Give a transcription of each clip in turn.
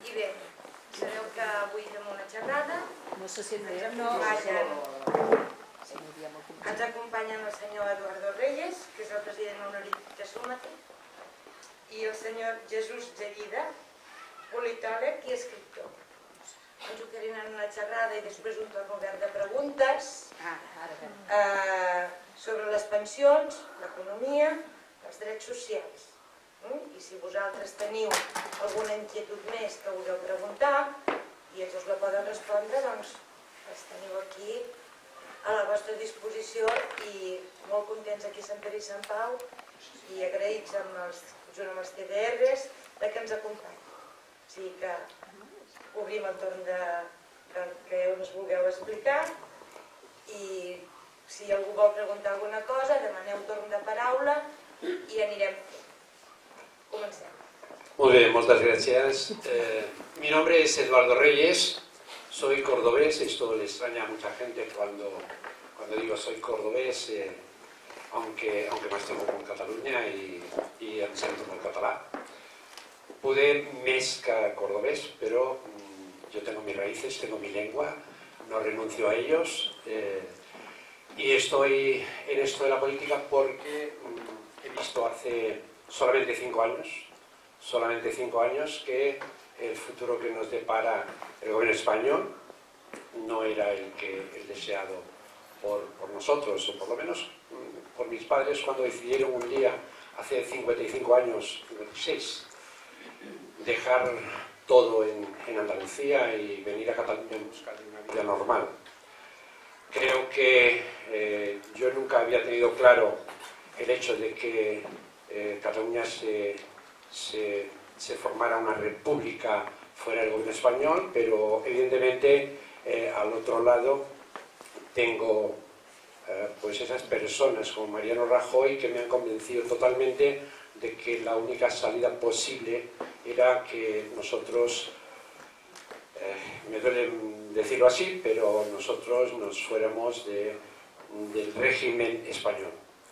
I bé, sabeu que avui fem una xerrada. No se sent bé. Ens acompanyen el senyor Eduardo Reyes, que és el president honorífic de Súmate, i el senyor Jesús Gerida, politòleg i escriptor. Ens oferim en una xerrada i després un torn obert de preguntes sobre les pensions, l'economia, els drets socials. I si vosaltres teniu alguna inquietud més que vulgueu preguntar i ells us la poden respondre, doncs els teniu aquí a la vostra disposició i molt contents aquí a Sant Pere i Sant Pau i agraïts junt amb els TDRs que ens acompanyin. O sigui que obrim el torn que us vulgueu explicar i si algú vol preguntar alguna cosa demaneu torn de paraula i anirem fent. Comencem. Muy bien, muchas gracias. Mi nombre es Eduardo Reyes, soy cordobés. Esto le extraña a mucha gente cuando digo soy cordobés, aunque más tengo con Cataluña y em sento molt català. Poder més que cordobés, pero yo tengo mis raíces, tengo mi lengua, no renuncio a ellos y estoy en esto de la política porque he visto hace solamente 5 años que el futuro que nos depara el gobierno español no era el deseado por nosotros, o por lo menos por mis padres cuando decidieron un día, hace 55 años, 56, dejar todo en Andalucía y venir a Cataluña en busca de una vida normal. Creo que yo nunca había tenido claro el hecho de que Cataluña se formara una república fuera del gobierno español, pero evidentemente al otro lado tengo pues esas personas como Mariano Rajoy que me han convencido totalmente de que la única salida posible era que nosotros, me duele decirlo así, pero nosotros nos fuéramos del régimen español.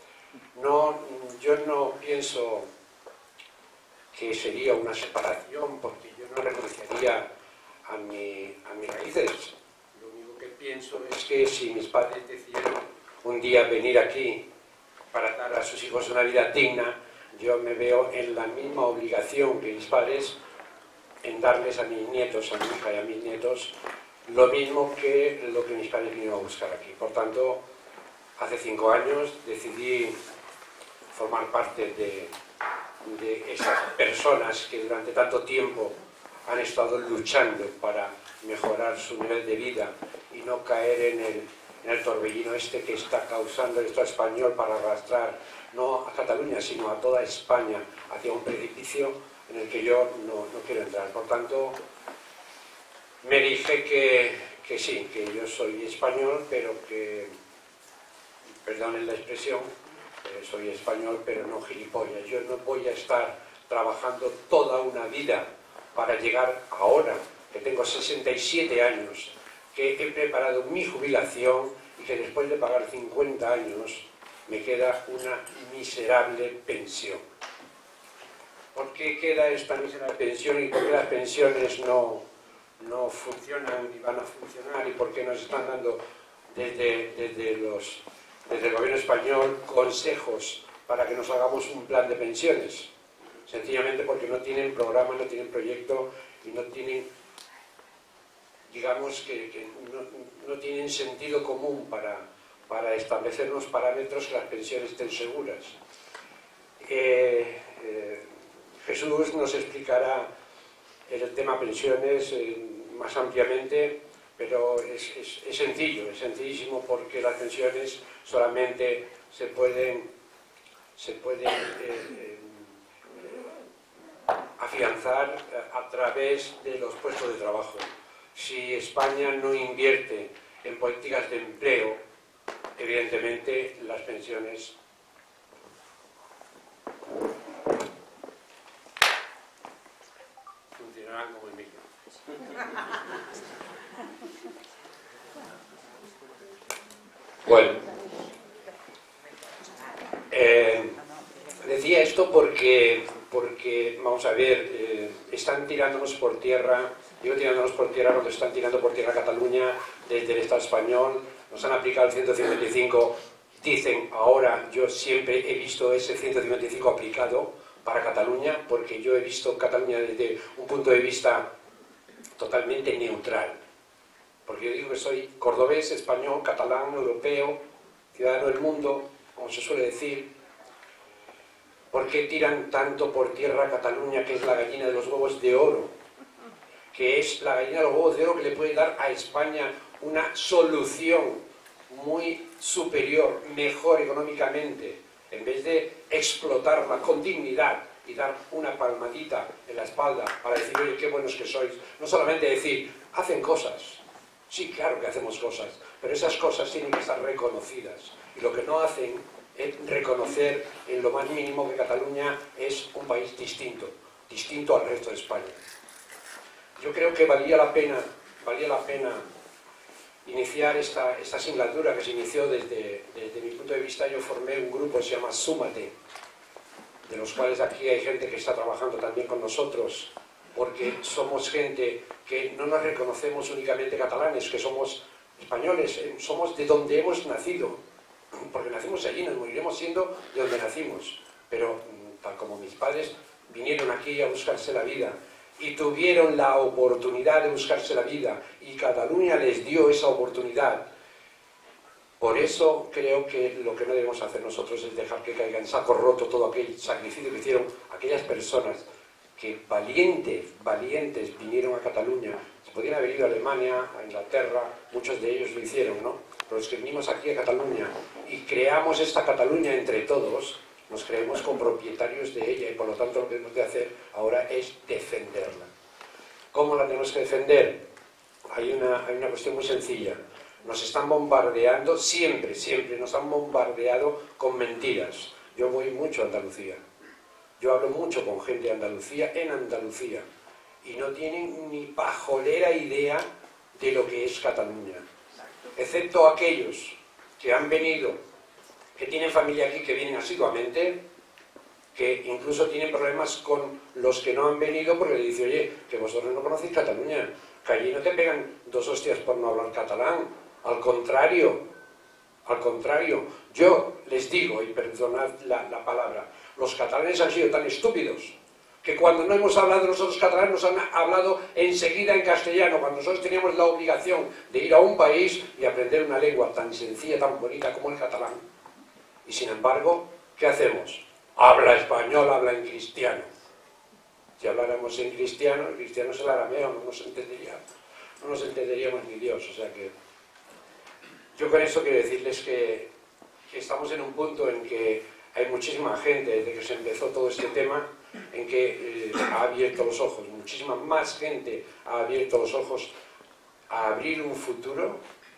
Yo no pienso que sería una separación porque yo no renunciaría a mis raíces. Lo único que pienso es que si mis padres decidieron un día venir aquí para dar a sus hijos una vida digna, yo me veo en la misma obligación que mis padres en darles a mis nietos, a mi hija y a mis nietos, lo mismo que lo que mis padres vinieron a buscar aquí. Por tanto, hace 5 años decidí formar parte de esas personas que durante tanto tiempo han estado luchando para mejorar su nivel de vida y no caer en el torbellino este que está causando el Estado español para arrastrar no a Cataluña sino a toda España hacia un precipicio en el que yo no quiero entrar. Por tanto, me dije que sí, que yo soy español, pero que, perdonen la expresión, soy español pero no gilipollas. Yo no voy a estar trabajando toda una vida para llegar ahora, que tengo 67 años, que he preparado mi jubilación y que después de pagar 50 años me queda una miserable pensión. ¿Por qué queda esta miserable pensión y por qué las pensiones no funcionan ni van a funcionar y por qué nos están dando desde el gobierno español consejos para que nos hagamos un plan de pensiones? Sencillamente porque no tienen programa, no tienen proyecto y no tienen, digamos que no tienen sentido común para establecer unos parámetros que las pensiones estén seguras. Jesús nos explicará el tema pensiones más ampliamente, pero es sencillo, es sencillísimo porque las pensiones solamente se pueden afianzar a través de los puestos de trabajo. Si España no invierte en políticas de empleo, evidentemente las pensiones funcionarán como el mismo. Bueno, decía esto porque porque, vamos a ver, están tirándonos por tierra, digo tirándonos por tierra cuando están tirando por tierra Cataluña desde el Estado español, nos han aplicado el 155, dicen ahora, yo siempre he visto ese 155 aplicado para Cataluña, porque yo he visto Cataluña desde un punto de vista totalmente neutral, porque yo digo que soy cordobés, español, catalán, europeo, ciudadano del mundo, como se suele decir. ¿Por qué tiran tanto por tierra a Cataluña, que es la gallina de los huevos de oro? Que es la gallina de los huevos de oro que le puede dar a España una solución muy superior, mejor económicamente, en vez de explotarla con dignidad y dar una palmadita en la espalda para decir, oye, qué buenos que sois. No solamente decir, hacen cosas. Sí, claro que hacemos cosas, pero esas cosas tienen que estar reconocidas. Y lo que no hacen es reconocer en lo más mínimo que Cataluña es un país distinto, distinto al resto de España. Yo creo que valía la pena iniciar esta singladura que se inició desde mi punto de vista. Yo formé un grupo que se llama Súmate, de los cuales aquí hay gente que está trabajando también con nosotros, porque somos gente que no nos reconocemos únicamente catalanes, que somos españoles, somos de donde hemos nacido, porque nacimos allí, nos moriremos siendo de donde nacimos, pero tal como mis padres vinieron aquí a buscarse la vida y tuvieron la oportunidad de buscarse la vida y Cataluña les dio esa oportunidad. Por eso creo que lo que no debemos hacer nosotros es dejar que caiga en saco roto todo aquel sacrificio que hicieron aquellas personas que valientes vinieron a Cataluña. Se podían haber ido a Alemania, a Inglaterra, muchos de ellos lo hicieron, ¿no? Pero los que vinimos aquí a Cataluña y creamos esta Cataluña entre todos, nos creemos copropietarios de ella y por lo tanto lo que tenemos que hacer ahora es defenderla. ¿Cómo la tenemos que defender? Hay una cuestión muy sencilla. Nos están bombardeando, siempre nos han bombardeado con mentiras. Yo voy mucho a Andalucía. Yo hablo mucho con gente de Andalucía, en Andalucía, y no tienen ni pajolera idea de lo que es Cataluña. Excepto aquellos que han venido, que tienen familia aquí, que vienen asiduamente, que incluso tienen problemas con los que no han venido porque le dicen, oye, que vosotros no conocéis Cataluña, que allí no te pegan 2 hostias por no hablar catalán. Al contrario, yo les digo, y perdonad la palabra, los catalanes han sido tan estúpidos que cuando no hemos hablado nosotros catalanes nos han hablado enseguida en castellano, cuando nosotros teníamos la obligación de ir a un país y aprender una lengua tan sencilla, tan bonita como el catalán. Y sin embargo, ¿qué hacemos? Habla español, habla en cristiano. Si habláramos en cristiano, el cristiano es el arameo, no nos entenderíamos ni Dios. O sea que yo con eso quiero decirles que estamos en un punto en que hay muchísima gente, desde que se empezó todo este tema, en que ha abierto los ojos, muchísima más gente ha abierto los ojos a abrir un futuro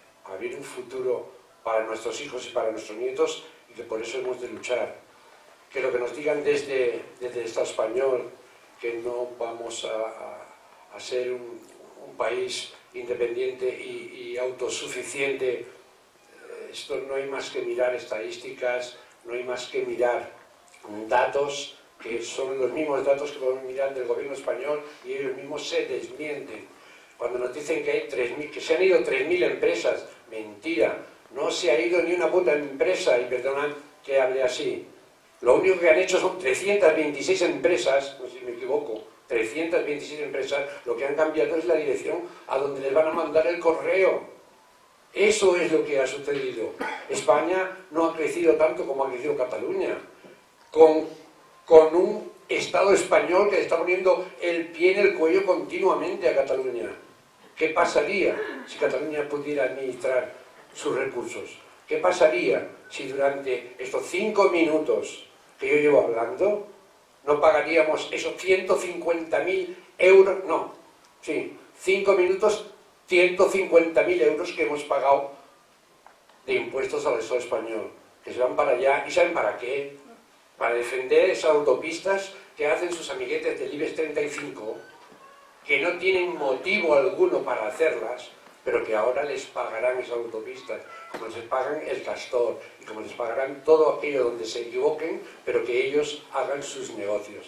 para nuestros hijos y para nuestros nietos, y que por eso hemos de luchar. Que lo que nos digan desde el Estado español, que no vamos a ser un país independiente y autosuficiente, esto no hay más que mirar estadísticas, no hay más que mirar datos, que son los mismos datos que podemos mirar del gobierno español y ellos mismos se desmienten. Cuando nos dicen que se han ido 3.000 empresas, mentira, no se ha ido ni una puta empresa, y perdonan que hable así. Lo único que han hecho son 326 empresas, no sé si me equivoco, 326 empresas, lo que han cambiado es la dirección a donde les van a mandar el correo. Eso es lo que ha sucedido. España no ha crecido tanto como ha crecido Cataluña, con un Estado español que le está poniendo el pie en el cuello continuamente a Cataluña. ¿Qué pasaría si Cataluña pudiera administrar sus recursos? ¿Qué pasaría si durante estos 5 minutos que yo llevo hablando no pagaríamos esos 150.000 euros? No, sí, 5 minutos, 150.000 euros que hemos pagado de impuestos al Estado español, que se van para allá. ¿Y saben para qué? Para defender esas autopistas que hacen sus amiguetes del IBEX 35, que no tienen motivo alguno para hacerlas, pero que ahora les pagarán esas autopistas, como les pagan el Castor, y como les pagarán todo aquello donde se equivoquen, pero que ellos hagan sus negocios.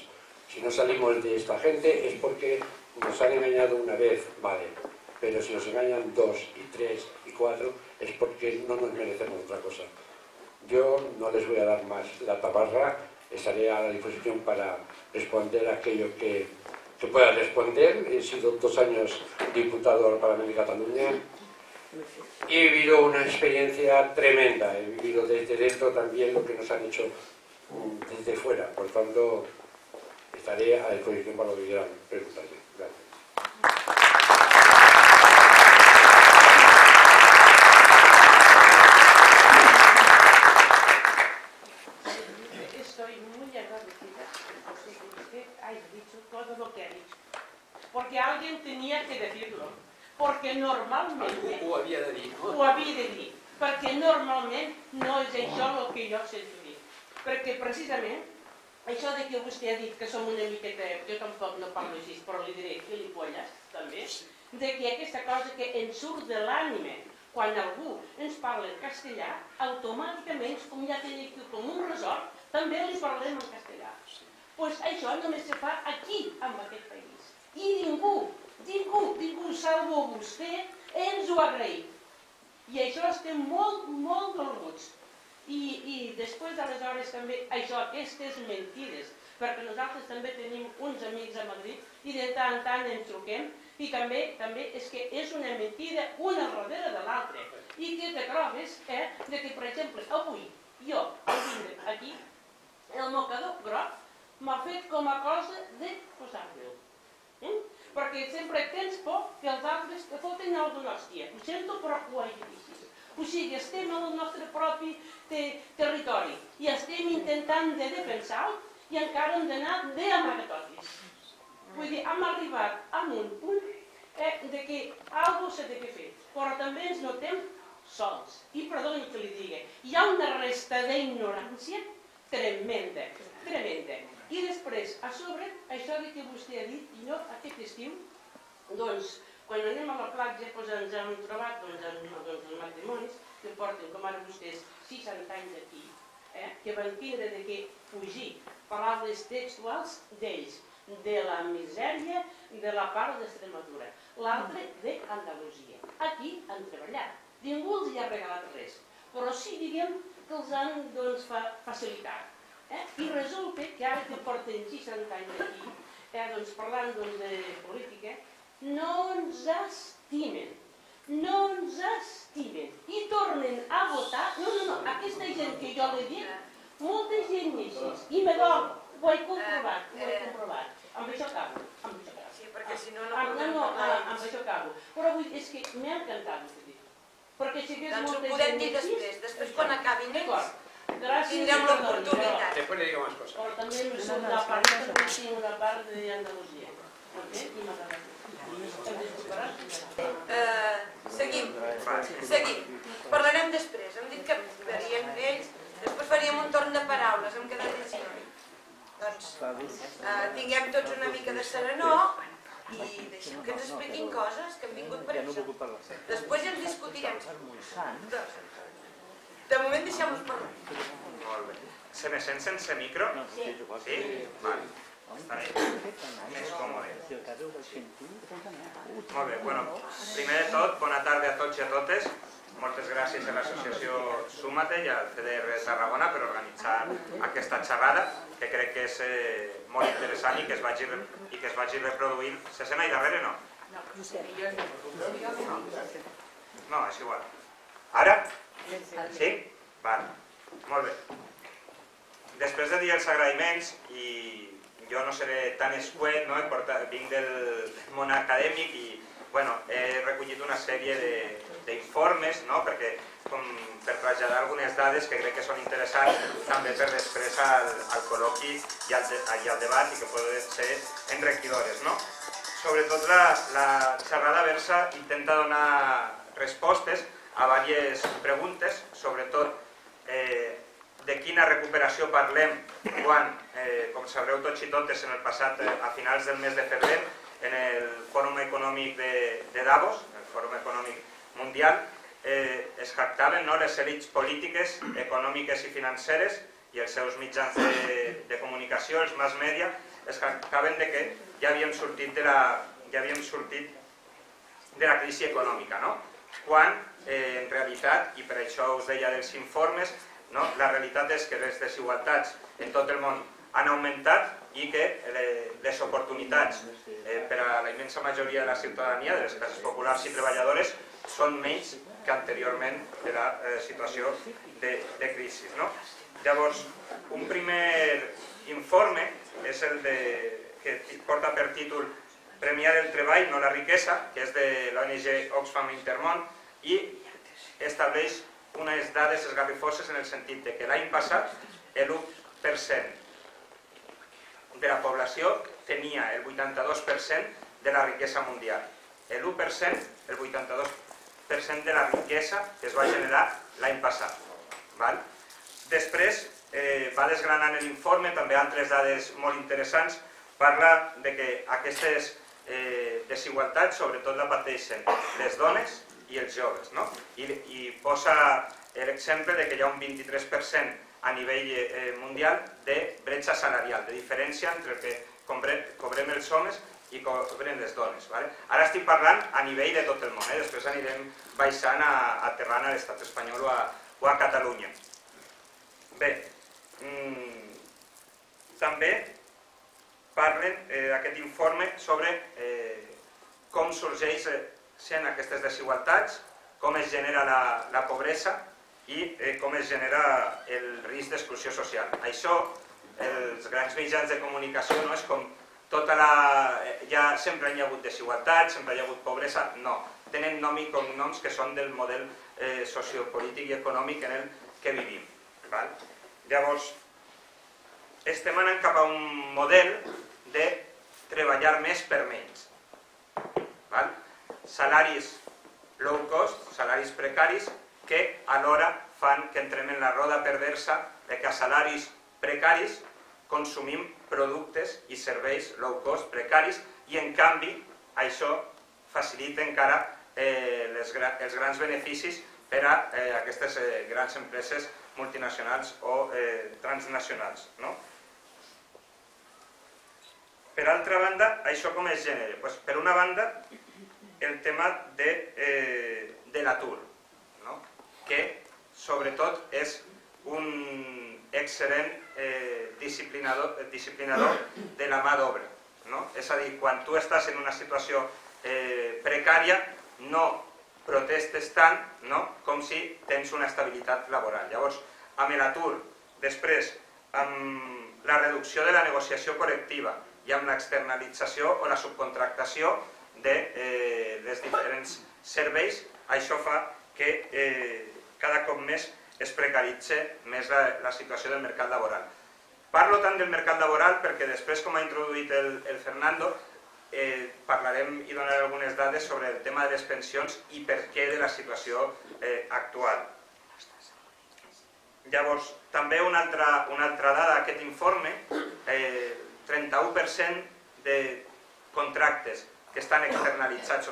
Si no salimos de esta gente es porque nos han engañado una vez, vale, pero si nos engañan 2 y 3 y 4 es porque no nos merecemos otra cosa. Yo no les voy a dar más la tabarra, estaré a la disposición para responder aquello que pueda responder. He sido 2 años diputado al Parlamento de Cataluña y he vivido una experiencia tremenda, he vivido desde dentro también lo que nos han hecho desde fuera, por tanto estaré a disposición para lo que quieran preguntarme. Gracias. Estoy muy agradecida porque usted ha dicho todo lo que ha dicho. Porque alguien tenía que decirlo. Porque normalmente... Ho havia de dir, no? Ho havia de dir. Perquè normalment no és això el que jo sento dir. Perquè precisament això de que vostè ha dit que som una miqueta, jo tampoc no parlo així, però li diré gilipolles, també, de que aquesta cosa que ens surt de l'ànima quan algú ens parla en castellà, automàticament, com ja tenim com un resort, també li parlem en castellà. Doncs això només se fa aquí, en aquest país. I ningú, salvo vostè, ens ho ha agraït. I això estem molt, molt dolguts. I després d'aleshores també aquestes mentides, perquè nosaltres també tenim uns amics a Madrid i de tant en tant ens truquem i també és que és una mentida una darrere de l'altra i que te trobes de que, per exemple, avui jo, al vindre aquí, el mocador groc m'ha fet com a cosa de posar-me'l. Perquè sempre tens por que els altres te foten alguna hòstia. Ho sento, però ho he dit així. O sigui, estem al nostre propi territori i estem intentant de defensar-lo i encara hem d'anar d'amagatotis. Vull dir, hem arribat a un punt de que alguna cosa s'ha de fer, però també ens notem sols. I perdoni que li digui, hi ha una resta d'ignorància tremenda, tremenda. I després, a sobre, això que vostè ha dit, i jo aquest estiu, doncs, quan anem a la platja ens hem trobat els matrimonis que porten, com ara vostès, 60 anys aquí, que van tindre de fugir paraules textuals d'ells, de la misèria de la part d'Extremadura, l'altre d'Andalusia. Aquí han treballat, ningú els hi ha regalat res, però sí, diguem, que els han facilitat. I resulta que ara que porten 60 anys aquí, parlant de política, no ens estimen, i tornen a votar. No, aquesta gent que jo l'he dit, molta gent n'hi així, i me dol, ho he comprovat, amb això acabo. Sí, perquè si no podem parlar. Amb això acabo, però és que m'ha encantat vostè dir, perquè si hagués molta gent... Doncs ho podem dir després quan acabin ells. Tindrem l'oportunitat. Después le digo más cosas. Però també la part d'Andalusia. Seguim. Parlarem després. Hem dit que farien ells, després faríem un torn de paraules, hem quedat així. Doncs tinguem tots una mica de serenor i deixem que ens expliquin coses que han vingut per això. Després ja ens discutirem. De moment deixem-los parlar. Molt bé. Se me sent sense micro? Sí? Vale. Estaré més còmode. Molt bé. Primer de tot, bona tarda a tots i a totes. Moltes gràcies a l'associació Súmate i al CDR Tarragona per organitzar aquesta xerrada, que crec que és molt interessant i que es vagi reproduint. Se sent ahí darrere, no? No, és igual. Ara? Sí? Vale. Molt bé. Després de dir els agraïments, i jo no seré tan escuet, vinc del món acadèmic i he recollit una sèrie d'informes per traslladar algunes dades que crec que són interessants també per després al col·loqui i al debat i que poden ser enriquidores. Sobretot la xerrada versa intenta donar respostes a diverses preguntes, sobretot de quina recuperació parlem quan, com sabreu tots i totes, a finals del mes de febrer, en el Fòrum Econòmic de Davos, el Fòrum Econòmic Mundial, es jactaven les elits polítiques, econòmiques i financeres i els seus mitjans de comunicació, els mass media, es queixaven de que ja havíem sortit de la crisi econòmica, no? Quan en realitat, i per això us deia dels informes, la realitat és que les desigualtats en tot el món han augmentat i que les oportunitats per a la immensa majoria de la ciutadania, de les classes populars i treballadores, són menys que anteriorment de la situació de crisi. Llavors, un primer informe és el que porta per títol Premiar el treball, no la riquesa, que és de l'ONG Oxfam Intermón, i estableix unes dades esgarrifoses en el sentit que l'any passat l'1% de la població tenia el 82% de la riquesa mundial. L'1%, el 82% de la riquesa que es va generar l'any passat. Després va desgranant l'informe, també altres dades molt interessants, parla de que aquestes desigualtats sobretot la pateixen les dones i els joves, i posa l'exemple que hi ha un 23% a nivell mundial de bretxa salarial, de diferència entre el que cobrem els homes i cobren les dones. Ara estic parlant a nivell de tot el món, després anirem baixant aterrant a l'estat espanyol o a Catalunya. Bé, també parlen aquest informe sobre com sorgeixen aquestes desigualtats, com es genera la pobresa i com es genera el risc d'exclusió social. Això, els grans mitjans de comunicació, no és com tota la... ja sempre hi ha hagut desigualtats, sempre hi ha hagut pobresa, no. Tenen nom i cognoms que són del model sociopolític i econòmic en el que vivim. Llavors, estem anant cap a un model de treballar més per menys. Salaris low cost, salaris precaris, que alhora fan que entrem en la roda perversa de que a salaris precaris consumim productes i serveis low cost precaris i en canvi això facilita encara els grans beneficis per a aquestes grans empreses multinacionals o transnacionals. Per altra banda, això com es genera? Per una banda, el tema de l'atur, que sobretot és un excel·lent disciplinador de la mà d'obra. És a dir, quan tu estàs en una situació precària, no protestes tant com si tens una estabilitat laboral. Llavors, amb l'atur, després, amb la reducció de la negociació col·lectiva i amb l'externalització o la subcontractació de les diferents serveis, això fa que cada cop més es precaritza més la situació del mercat laboral. Parlo tant del mercat laboral perquè després, com ha introduït el Fernando, parlarem i donaré algunes dades sobre el tema de les pensions i per què de la situació actual. Llavors, també una altra dada d'aquest informe, 31% de contractes que estan externalitzats o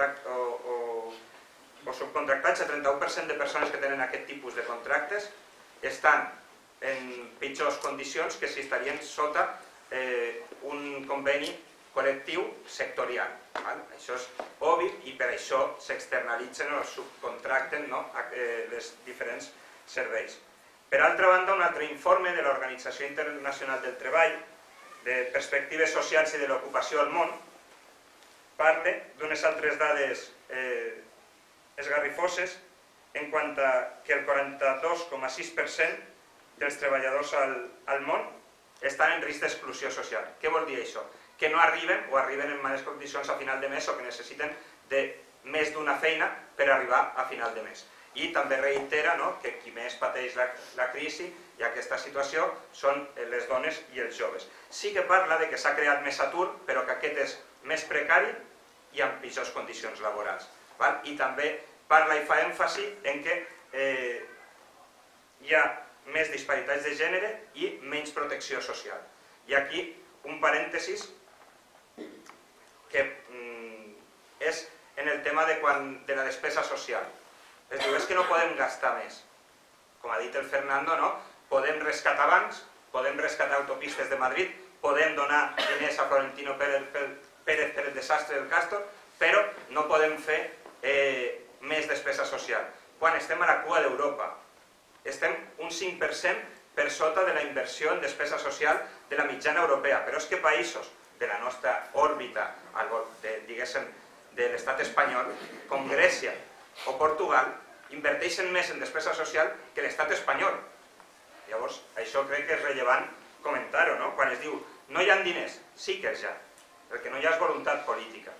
subcontractats, el 31% de persones que tenen aquest tipus de contractes estan en pitjors condicions que si estarien sota un conveni col·lectiu sectorial. Això és obvi i per això s'externalitzen o subcontracten els diferents serveis. Per altra banda, un altre informe de l'Organització Internacional del Treball de perspectives socials i de l'ocupació al món parla d'unes altres dades esgarrifoses en quant a que el 42,6% dels treballadors al món estan en risc d'exclusió social. Què vol dir això? Que no arriben o arriben en males condicions a final de mes o que necessiten de més d'una feina per arribar a final de mes. I també reitera que qui més pateix la crisi i aquesta situació són les dones i els joves. Sí que parla que s'ha creat més atur, però que aquest és més precari i amb pitjors condicions laborals. I també parla i fa èmfasi en que hi ha més disparitats de gènere i menys protecció social. I aquí un parèntesis que és en el tema de la despesa social. Es diu, és que no podem gastar més. Com ha dit el Fernando, podem rescatar bancs, podem rescatar autopistes de Madrid, podem donar diners a Florentino Pérez per el desastre del Castor, però no podem fer més despesa social. Quan estem a la cua d'Europa, estem un 5% per sota de la inversió en despesa social de la mitjana europea, però és que països de la nostra òrbita, diguéssim, de l'estat espanyol, com Grècia o Portugal, inverteixen més en despesa social que l'estat espanyol. Llavors, això crec que és rellevant comentar-ho, no? Quan es diu no hi ha diners, sí que els hi ha, el que no hi ha és voluntat política.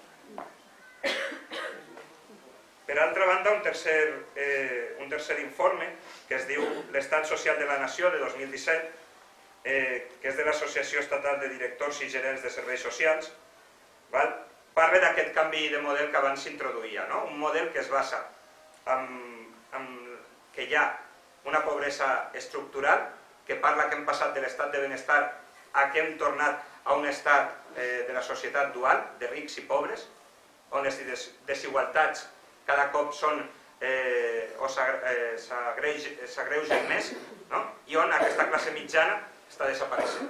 Per altra banda, un tercer informe, que es diu l'Estat Social de la Nació, de 2017, que és de l'Associació Estatal de Directors i Gerents de Serveis Socials, parla d'aquest canvi de model que abans s'introduïa, un model que es basa en que hi ha una pobresa estructural, que parla que hem passat de l'estat de benestar a que hem tornat a un estat de la societat dual, de rics i pobres, on les desigualtats cada cop són o s'agreugen més, i on aquesta classe mitjana està desapareixent.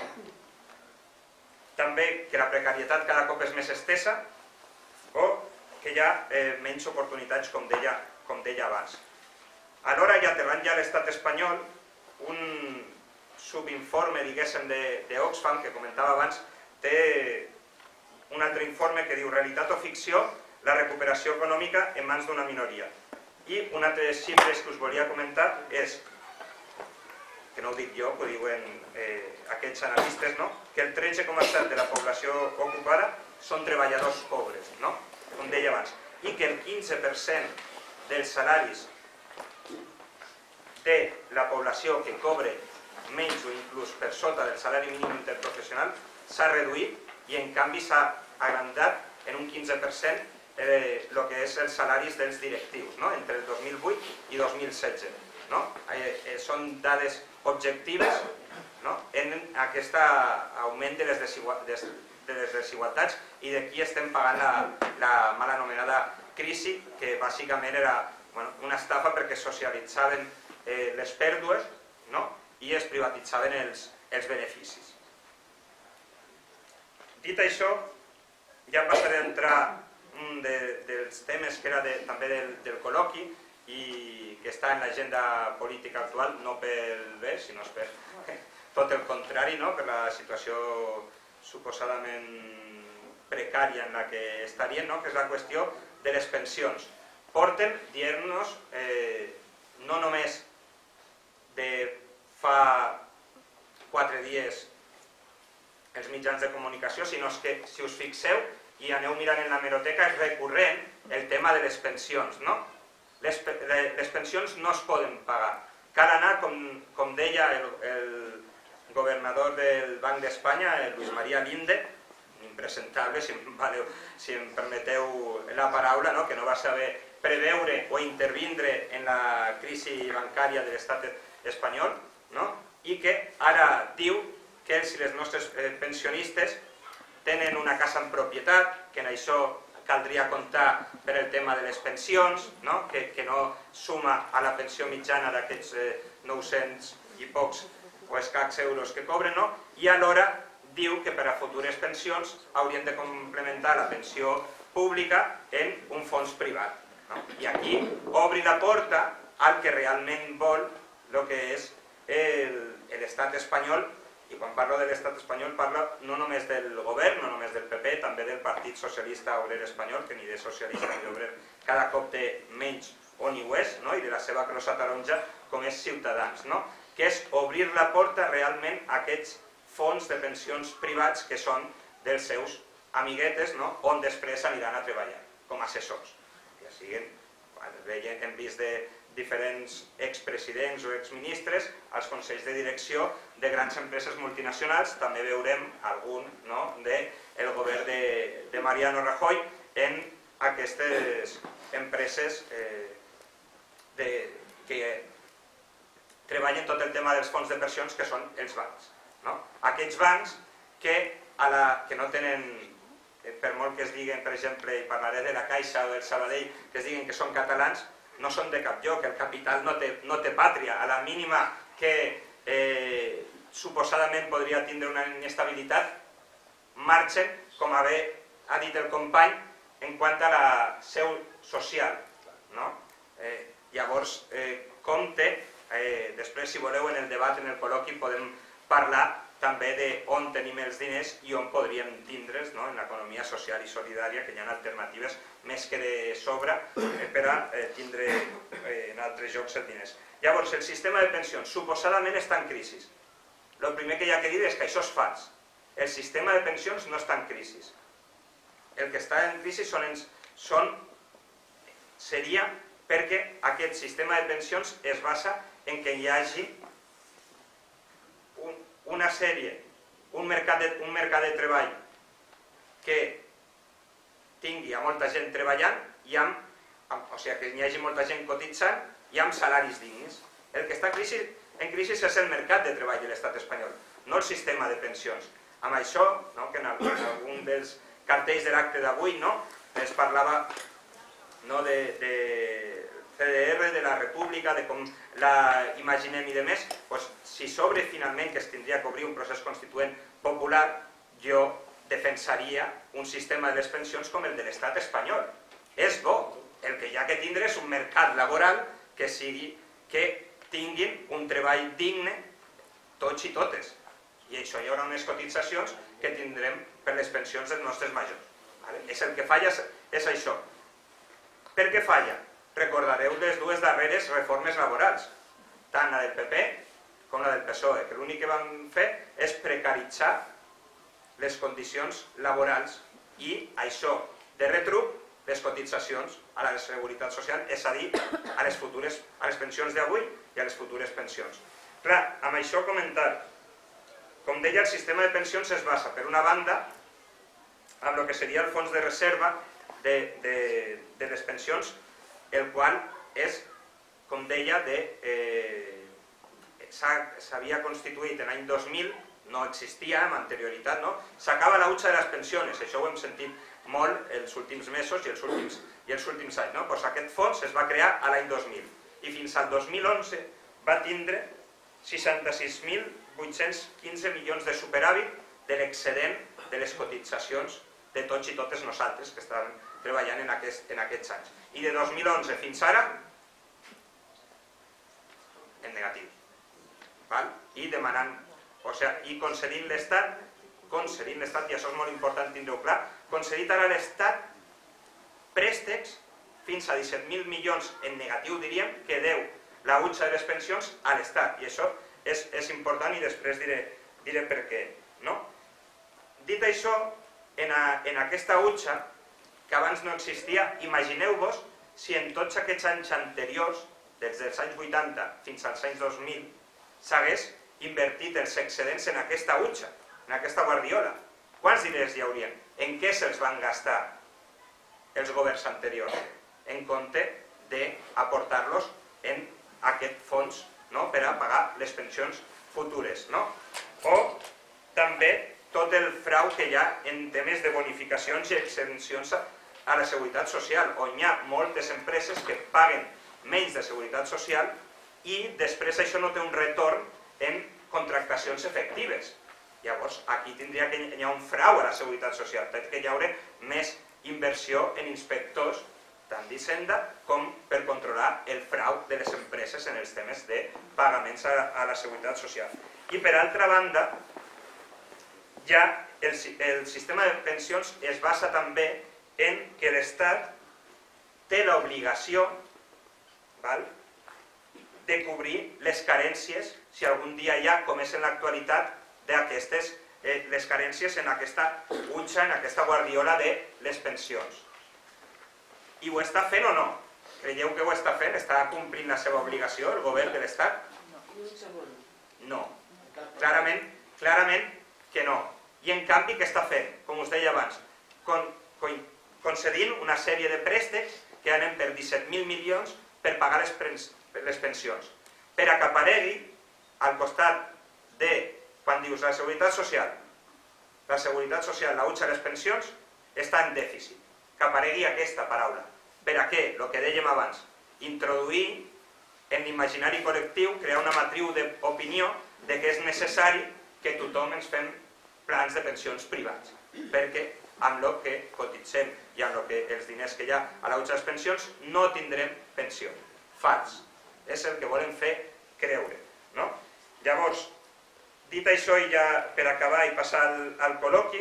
També que la precarietat cada cop és més estesa o que hi ha menys oportunitats, com deia abans. Alhora, i aterrant ja a l'estat espanyol, un subinforme, diguéssim, d'Oxfam, que comentava abans, té un altre informe que diu Realitat o ficció, la recuperació econòmica en mans d'una minoria. I una altra xifres que us volia comentar és, que no ho dic jo, que ho diuen aquests analistes, que el 13,7% de la població ocupada són treballadors pobres, com deia abans, i que el 15% dels salaris de la població que cobre menys o inclús per sota del salari mínim interprofessional s'ha reduït i en canvi s'ha agrandat en un 15% el que és els salaris dels directius, entre el 2008 i 2016. Són dades objectives en aquest augment de les desigualtats i d'aquí estem pagant la mal anomenada crisi, que bàsicament era una estafa perquè socialitzaven les pèrdues i es privatitzaven els beneficis. Dit això, ja passaré a entrar un dels temes que era també del col·loqui i que està en l'agenda política actual, no pel bé, sinó per tot el contrari, per la situació suposadament precària en la que estarien, que és la qüestió de les pensions. Porten dient-nos, no només de fa 4 dies els mitjans de comunicació, sinó que, si us fixeu i aneu mirant en l'hemeroteca, és recurrent el tema de les pensions. Les pensions no es poden pagar. Cal anar, com deia el governador del Banc d'Espanya, Luis María Linde, impresentable, si em permeteu la paraula, que no va saber preveure o intervindre en la crisi bancària de l'estat espanyol, i que ara diu que si els nostres pensionistes tenen una casa en propietat, que en això caldria comptar per el tema de les pensions, que no suma a la pensió mitjana d'aquests 900 i pocs o escacs euros que cobren, i alhora diu que per a futures pensions haurien de complementar la pensió pública en un fons privat. I aquí obri la porta al que realment vol el que és l'estat espanyol. I quan parlo de l'estat espanyol parlo no només del govern, no només del PP, també del Partit Socialista Obrer Espanyol, que ni de socialista ni d'obrer cada cop té menys o ni ho és, i de la seva crossa taronja com és Ciutadans, que és obrir la porta realment a aquests fons de pensions privats que són dels seus amiguetes, on després aniran a treballar com a assessors. Ja siguin, hem vist de diferents expresidents o exministres als consells de direcció de grans empreses multinacionals. També veurem algun del govern de Mariano Rajoy en aquestes empreses que treballen tot el tema dels fons de pensions, que són els bancs. Aquests bancs que no tenen, per molt que es diguen, per exemple, i parlaré de la Caixa o del Sabadell, que es diguen que són catalans, no són de cap lloc, el capital no té pàtria. A la mínima que suposadament podria tindre una inestabilitat, marxen, com ha dit el company, en quant a la seu social. Llavors, compte, després si voleu en el debat, en el col·loqui, podem parlar també d'on tenim els diners i on podríem tindre's en l'economia social i solidària, que hi ha alternatives més que de sobre per a tindre en altres llocs els diners. Llavors, el sistema de pensions suposadament està en crisi. El primer que hi ha que dir és que això és fals. El sistema de pensions no està en crisi. El que està en crisi seria perquè aquest sistema de pensions es basa en que hi hagi una sèrie, un mercat de treball que tingui a molta gent treballant, o sigui, que hi hagi molta gent cotitzant i amb salaris dignes. El que està en crisi és el mercat de treball de l'estat espanyol, no el sistema de pensions. Amb això, que en algun dels cartells de l'acte d'avui es parlava de CDR, de la República, de com la imaginem i de més, si s'obre finalment que es tindria que obrir un procés constituent popular, jo defensaria un sistema de les pensions com el de l'estat espanyol. És bo, el que hi ha que tindre és un mercat laboral que tinguin un treball digne tots i totes. I això hi haurà unes cotitzacions que tindrem per les pensions dels nostres majors. El que falla és això. Per què falla? Recordareu les dues darreres reformes laborals, tant la del PP com la del PSOE, que l'únic que van fer és precaritzar les condicions laborals i això de retruc les cotitzacions a la seguretat social, és a dir, a les pensions d'avui i a les futures pensions. Clar, amb això comentar, com deia, el sistema de pensions es basa, per una banda, en el que seria el fons de reserva de les pensions, el qual és, com deia, s'havia constituït en l'any 2000, no existia amb anterioritat, s'acaba la hucha de les pensions, això ho hem sentit molt els últims mesos i els últims anys. Aquest fons es va crear a l'any 2000 i fins al 2011 va tindre 66.815 milions de superàvit de l'excedent de les cotitzacions de tots i totes nosaltres que estàvem treballant en aquests anys. I de 2011 fins ara, en negatiu. I demanant, i concedint l'Estat, i això és molt important tindre-ho clar, concedit ara l'Estat préstecs fins a 17.000 milions en negatiu, diríem, que deu la hucha de les pensions a l'Estat. I això és important i després diré per què. Dit això, en aquesta hucha, que abans no existia, imagineu-vos si en tots aquests anys anteriors, des dels anys 80 fins als anys 2000, s'hagués invertit els excedents en aquesta hucha, en aquesta guardiola. Quants diners hi haurien? En què se'ls van gastar els governs anteriors? En compte d'aportar-los en aquest fons per a pagar les pensions futures. O també tot el frau que hi ha en temes de bonificacions i exempcions a la seguretat social, on hi ha moltes empreses que paguen menys de seguretat social i després això no té un retorn en contractacions efectives. Llavors, aquí tindria que hi ha un frau a la seguretat social, que hi haurà més inversió en inspectors, tant d'Hisenda com per controlar el frau de les empreses en els temes de pagaments a la seguretat social. I per altra banda, ja el sistema de pensions es basa també en que l'Estat té l'obligació de cobrir les carències, si algun dia hi ha, com és en l'actualitat, d'aquestes les carències en aquesta hucha, en aquesta guardiola de les pensions. I ho està fent o no? Creieu que ho està fent? Està complint la seva obligació, el govern de l'Estat? No. Clarament que no. I en canvi, què està fent? Com us deia abans, concedint una sèrie de préstecs que anem per 17.000 milions per pagar les pensions. Per a que aparegui al costat de, quan dius la seguretat social, la hucha de les pensions, està en dèficit. Que aparegui aquesta paraula. Per a què? El que dèiem abans, introduir en l'imaginari col·lectiu, crear una matriu d'opinió de que és necessari que tothom ens fem plans de pensions privats, perquè amb el que cotitzem i amb els diners que hi ha a la de les pensions no tindrem pensió. Fals. És el que volen fer creure. Llavors, dit això i ja per acabar i passar al col·loqui,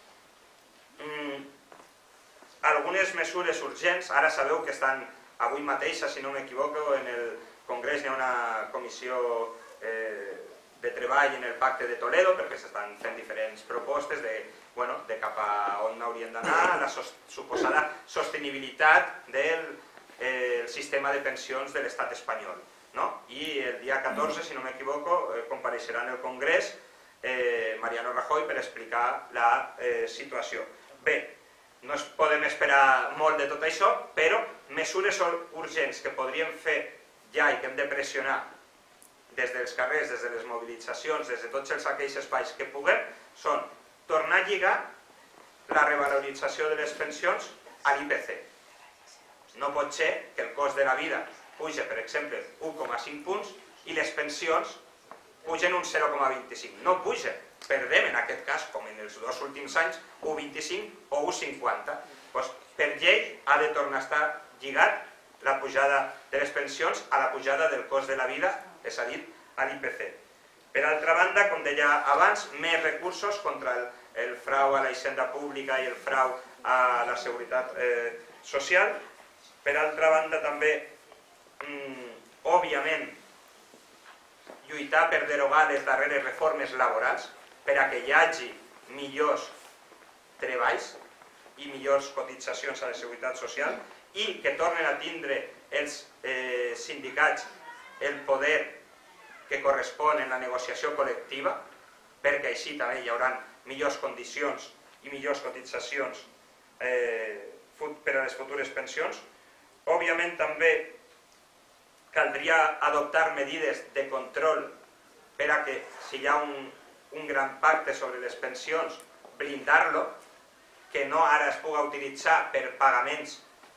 algunes mesures urgents, ara sabeu que estan avui mateix, si no m'equivoco, en el Congrés hi ha una comissió de treball en el Pacte de Toledo, perquè s'estan fent diferents propostes de cap a on haurien d'anar, la suposada sostenibilitat del sistema de pensions de l'estat espanyol. I el dia 14, si no m'equivoco, compareixerà en el Congrés Mariano Rajoy per explicar la situació. Bé, no es podem esperar molt de tot això, però mesures urgents que podríem fer ja i que hem de pressionar des dels carrers, des de les mobilitzacions, des de tots aquells espais que puguem, són tornar a lligar la revalorització de les pensions a l'IPC. No pot ser que el cost de la vida puja, per exemple, 1,5 punts i les pensions pugen un 0,25. No puja. Perdem en aquest cas, com en els 2 últims anys, 1,25 o 1,50. Per llei ha de tornar a estar lligat la pujada de les pensions a la pujada del cost de la vida, és a dir, a l'IPC. Per altra banda, com deia abans, més recursos contra el frau a la hisenda pública i el frau a la seguretat social. Per altra banda, també, òbviament, lluitar per derogar les darreres reformes laborals per a que hi hagi millors treballs i millors cotitzacions a la seguretat social i que tornen a tindre els sindicats el poder que correspon en la negociació col·lectiva, perquè així també hi haurà millors condicions i millors cotitzacions per a les futures pensions. Òbviament també caldria adoptar medides de control per a que si hi ha un gran pacte sobre les pensions, blindar-lo, que no ara es pugui utilitzar per pagaments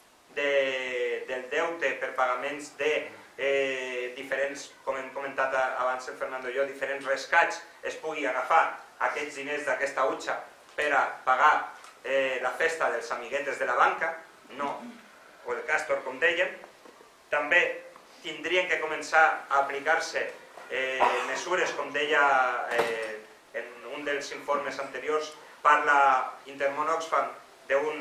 del deute, per pagaments de diferents, com hem comentat abans el Fernando i jo, diferents rescats, es pugui agafar aquests diners d'aquesta utxa per a pagar la festa dels amiguetes de la banca, o el Castor, com dèiem. També tindrien que començar a aplicar-se mesures, com deia en un dels informes anteriors, parla Intermón Oxfam d'un,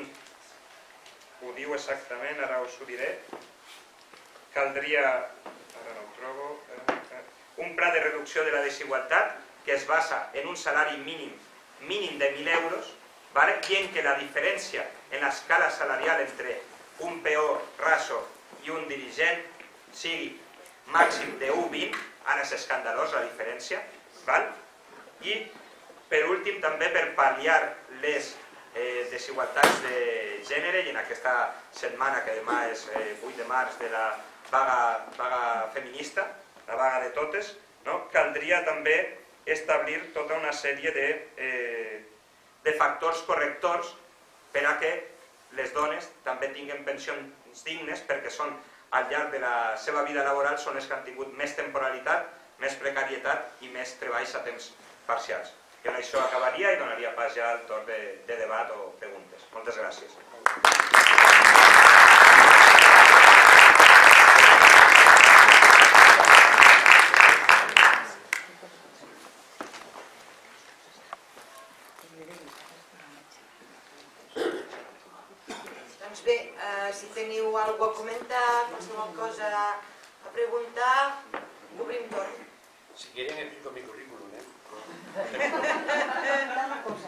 ho diu exactament, ara us ho diré, caldria, ara no ho trobo, un pla de reducció de la desigualtat que es basa en un salari mínim de 1.000 euros, i en què la diferència en l'escala salarial entre un peó raso i un dirigent sigui màxim de 1,20, ara és escandalós la diferència, i per últim també per pal·liar les desigualtats de gènere, i en aquesta setmana, que demà és 8 de març de la vaga feminista, la vaga de totes, caldria també establir tota una sèrie de factors correctors per a que les dones també tinguin pensions dignes, perquè són al llarg de la seva vida laboral són les que han tingut més temporalitat, més precarietat i més treballs a temps parcials. I amb això acabaria i donaria pas ja al torn de debat o preguntes. Moltes gràcies. Doncs bé, si teniu alguna cosa a comentar, qualsevol cosa a preguntar, obrim torn. Si quieren explico mi currículum, Vull preguntar una cosa.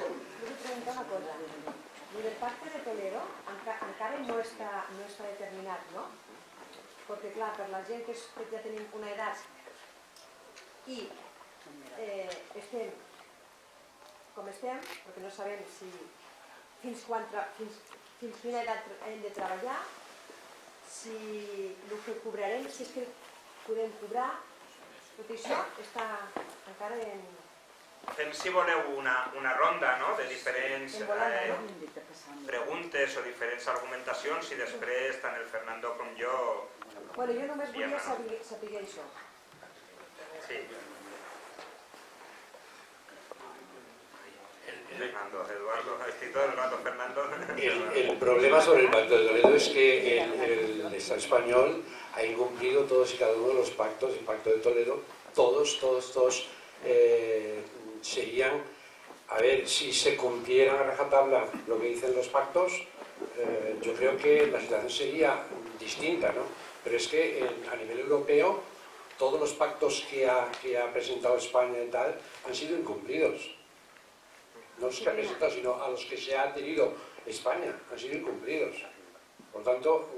El pacte de Toledo encara no està determinat, no? Perquè, clar, per la gent que ja tenim una edat i estem com estem, perquè no sabem fins quina edat hem de treballar, si el que cobrarem, si és que podem cobrar, tot això està encara en... Fem, si voleu, una ronda de diferents preguntes o diferents argumentacions i després tant el Fernando com jo... Bueno, jo només volia saber això. Sí. Fernando, Eduardo, estoy todo el rato Fernando. El problema sobre el Pacto de Toledo es que el Estado español ha incumplido todos y cada uno de los pactos. El Pacto de Toledo, todos serían, a ver, si se cumpliera a rajatabla lo que dicen los pactos, yo creo que la situación sería distinta, ¿no? Pero es que a nivel europeo todos los pactos que ha presentado España y tal han sido incumplidos. No los que ha presentado, sino a los que se ha adherido España, han sido incumplidos. Por tanto,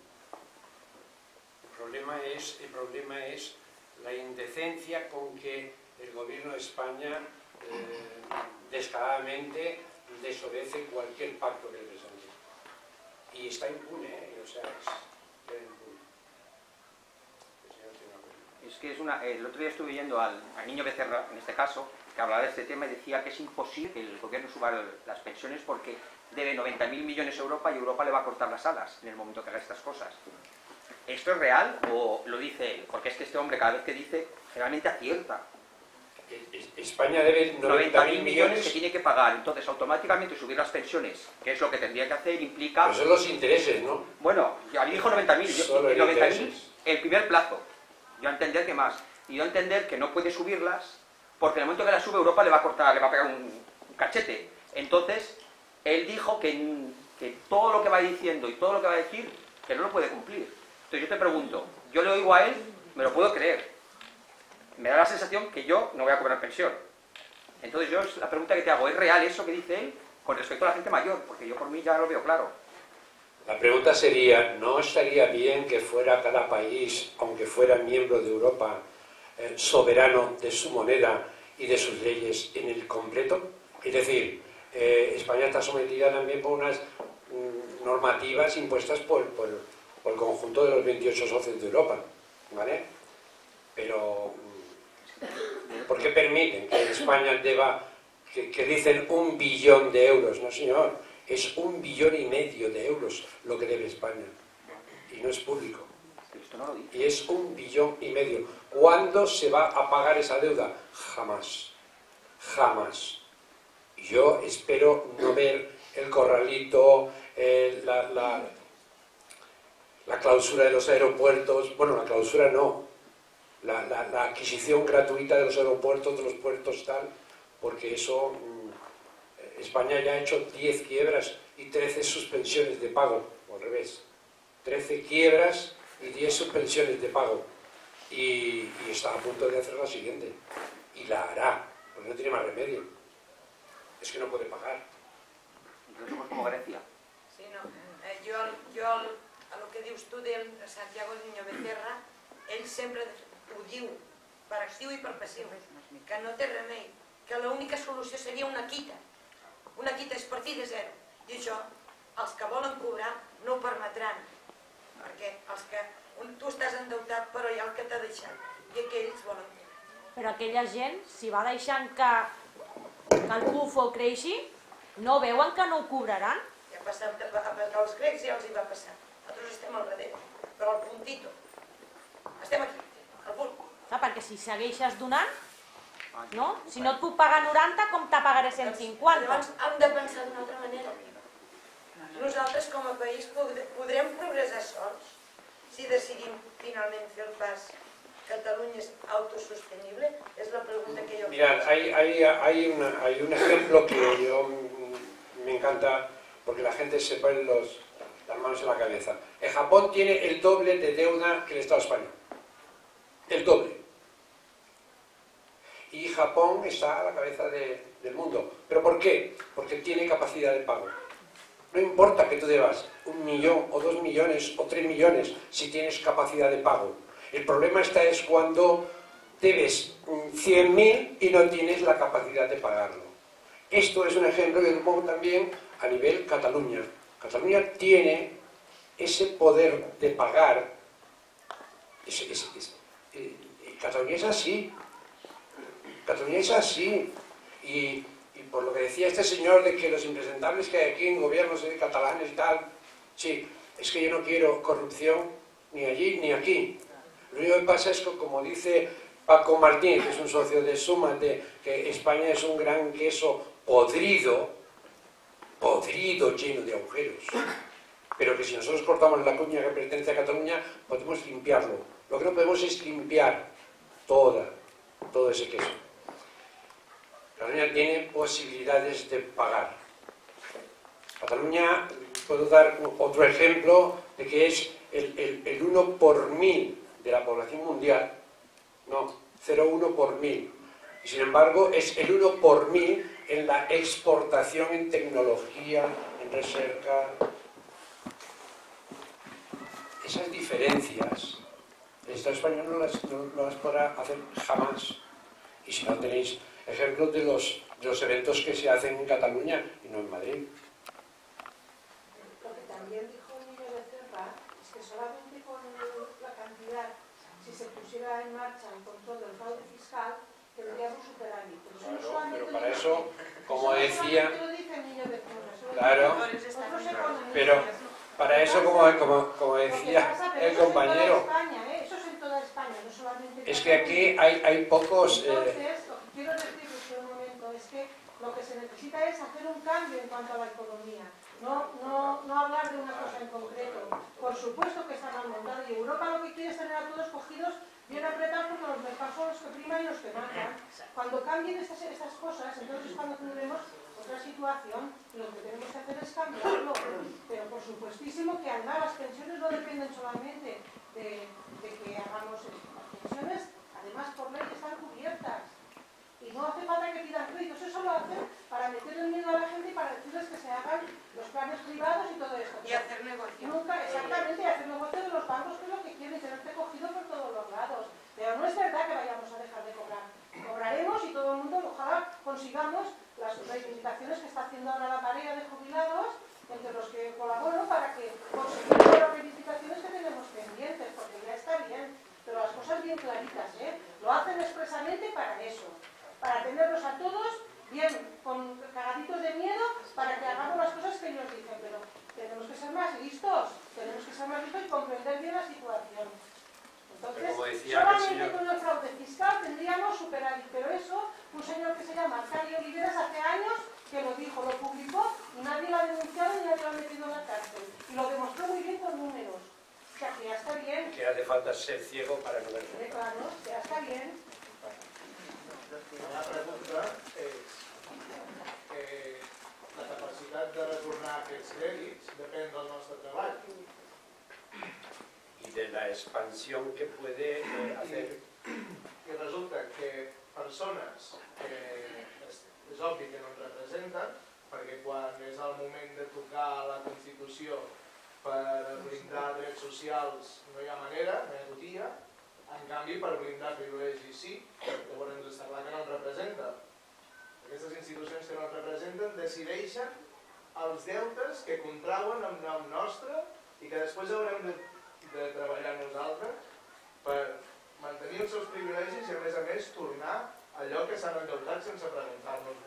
el problema es la indecencia con que el gobierno de España descaradamente desobedece cualquier pacto que le presente. Y está impune, o sea, está impune. Es que el otro día estuve viendo al Niño Becerra, en este caso, que hablaba de este tema y decía que es imposible que el gobierno suba las pensiones porque debe 90.000 millones a Europa y Europa le va a cortar las alas en el momento que haga estas cosas. ¿Esto es real o lo dice él? Porque es que este hombre cada vez que dice, generalmente acierta. España debe 90.000 millones que tiene que pagar, entonces automáticamente subir las pensiones, que es lo que tendría que hacer, implica... Pero son los intereses, ¿no? Bueno, ya dijo 90.000, 90.000 el primer plazo. Yo a entender que más. Y yo a entender que no puede subirlas, porque en el momento que las sube Europa le va a cortar, le va a pegar un cachete. Entonces, él dijo que todo lo que va diciendo y todo lo que va a decir, que no lo puede cumplir. Entonces yo te pregunto, yo le oigo a él, me lo puedo creer. Me da la sensación que yo no voy a cobrar pensión. Entonces yo, la pregunta que te hago, ¿es real eso que dice él con respecto a la gente mayor? Porque yo por mí ya lo veo claro. La pregunta sería, ¿no estaría bien que fuera cada país, aunque fuera miembro de Europa, soberano de su moneda y de sus leyes en el completo? Es decir, España está sometida también por unas normativas impuestas por el conjunto de los 28 socios de Europa, ¿vale? Pero, ¿por qué permiten que España deba, que dicen 1 billón de euros? No, señor, es 1,5 billones de euros lo que debe España, y no es público. Y es 1,5 billones. ¿Cuándo se va a pagar esa deuda? Jamás. Jamás. Yo espero no ver el corralito, la clausura de los aeropuertos, bueno, la clausura no, la adquisición gratuita de los aeropuertos, de los puertos tal, porque eso, España ya ha hecho 10 quiebras y 13 suspensiones de pago, o al revés, 13 quiebras y 10 suspensiones de pago, y está a punto de hacer la siguiente, y la hará, porque no tiene más remedio, es que no puede pagar. Entonces somos como Grecia. Sí, no. Jo a lo que dius tu del Santiago Niño Becerra, ell sempre ho diu per actiu i per passiu, que no té remei, que l'única solució seria una quita és partir de zero, i això els que volen cobrar no ho permetran, perquè tu estàs endeutat però hi ha el que t'ha deixat i aquells volen cobrar. Però aquella gent, si va deixant que el bufo creixi, no veuen que no ho cobraran? Ja ha passat als grecs, ja els hi va passar. Nosaltres estem al darrere, però al puntito. Estem aquí, al punt. Clar, perquè si segueixes donant, no? Si no et puc pagar 90, com te pagaré 150? Llavors hem de pensar d'una altra manera. Nosaltres com a país podrem progressar sols si decidim finalment fer el pas Cataluña es autosostenible? Es la pregunta que yo... Mirad, hay un ejemplo que yo me encanta porque la gente se pone las manos en la cabeza. El Japón tiene el doble de deuda que el Estado español. El doble. Y Japón está a la cabeza del mundo. ¿Pero por qué? Porque tiene capacidad de pago. No importa que tú debas 1 millón o 2 millones o 3 millones si tienes capacidad de pago. El problema es cuando debes 100.000 y no tienes la capacidad de pagarlo. Esto es un ejemplo que pongo también a nivel Cataluña. Cataluña tiene ese poder de pagar. Cataluña es así. Cataluña es así. Y por lo que decía este señor de que los impresentables que hay aquí en gobiernos catalanes y tal, sí, es que yo no quiero corrupción ni allí ni aquí. Lo único que pasa es que, como dice Paco Martín, que es un socio de Suma, que España es un gran queso podrido, lleno de agujeros, pero que si nosotros cortamos la cuña que pertenece a Cataluña, podemos limpiarlo. Lo que no podemos es limpiar todo ese queso. Cataluña tiene posibilidades de pagar. Cataluña, puedo dar otro ejemplo de que es el 1 por 1000 de la población mundial, no, 0,1 por 1000. Y sin embargo es el 1 por 1000 en la exportación en tecnología, en recerca. Esas diferencias el Estado español no las podrá hacer jamás. Y si no tenéis ejemplos de los eventos que se hacen en Cataluña y no en Madrid. Lo que también dijo Niño Becerra es que solamente con la cantidad, si se pusiera en marcha el control del fraude fiscal, tendríamos superávit. Pero para eso, como decía... Lo dice Niño Becerra. Claro, pero para eso, como decía el compañero... Eso es en toda España, no solamente... Es que aquí hay pocos... Entonces, lo que quiero decir en un momento es que lo que se necesita es hacer un cambio en cuanto a la economía. No hablar de una cosa en concreto. Por supuesto que está mal montado y Europa lo que quiere es tener a todos cogidos bien apretados porque los mercados son los que priman y los que matan. Cuando cambien estas cosas, entonces cuando tendremos otra situación, lo que tenemos que hacer es cambiarlo. Pero por supuestísimo que además las pensiones no dependen solamente de que hagamos las pensiones, además por ley están cubiertas. Y no hace falta que pidan créditos, eso lo hacen para meterle miedo a la gente y para decirles que se hagan los planes privados y todo esto. Y hacer negocio. Exactamente, hacer negocio de los bancos, que es lo que quieren, tenerte cogido por todos los lados. Pero no es verdad que vayamos a dejar de cobrar. Cobraremos y todo el mundo, ojalá consigamos las reivindicaciones que está haciendo ahora la tarea de jubilados, entre los que colaboro, para que consigamos las reivindicaciones que tenemos pendientes, porque ya está bien, pero las cosas bien claritas, ¿eh? Lo hacen expresamente para eso. Para tenerlos a todos bien con cagaditos de miedo para que hagamos las cosas que ellos dicen, pero tenemos que ser más listos y comprender bien la situación. Entonces, solamente con el fraude fiscal tendríamos superávit, pero eso, un señor que se llama Arcadio Oliveras hace años que lo dijo, lo publicó y nadie lo ha denunciado ni nadie lo ha metido en la cárcel y lo demostró muy bien con números. O sea, que ya está bien. Que hace falta ser ciego para no verlo. Claro, ya está bien. La pregunta és la capacitat de retornar aquests crèdits depèn del nostre treball. Y de la expansión que puede hacer. I resulta que persones que és obvi que no ens representen, perquè quan és el moment de tocar la Constitució per blindar drets socials no hi ha manera, no hi ha notia. En canvi, per blindar privilegis sí, llavors ens està clar que no ens representa. Aquestes institucions que no ens representen decideixen els deutes que contrauen en nom nostre i que després haurem de treballar nosaltres per mantenir els seus privilegis i a més tornar allò que s'han endeutat sense preguntar-nos.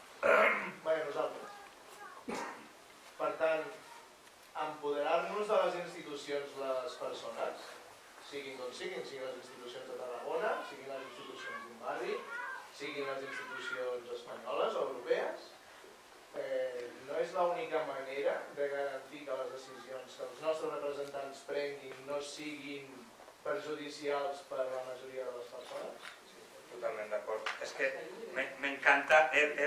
Nosaltres. Per tant, empoderar-nos de les institucions, les persones, siguin com siguin les institucions de Tarragona, siguin les institucions d'un barri, siguin les institucions espanyoles o europees, no és l'única manera de garantir que les decisions que els nostres representants prenguin no siguin perjudicials per a la majoria de les persones? Totalment d'acord. És que m'encanta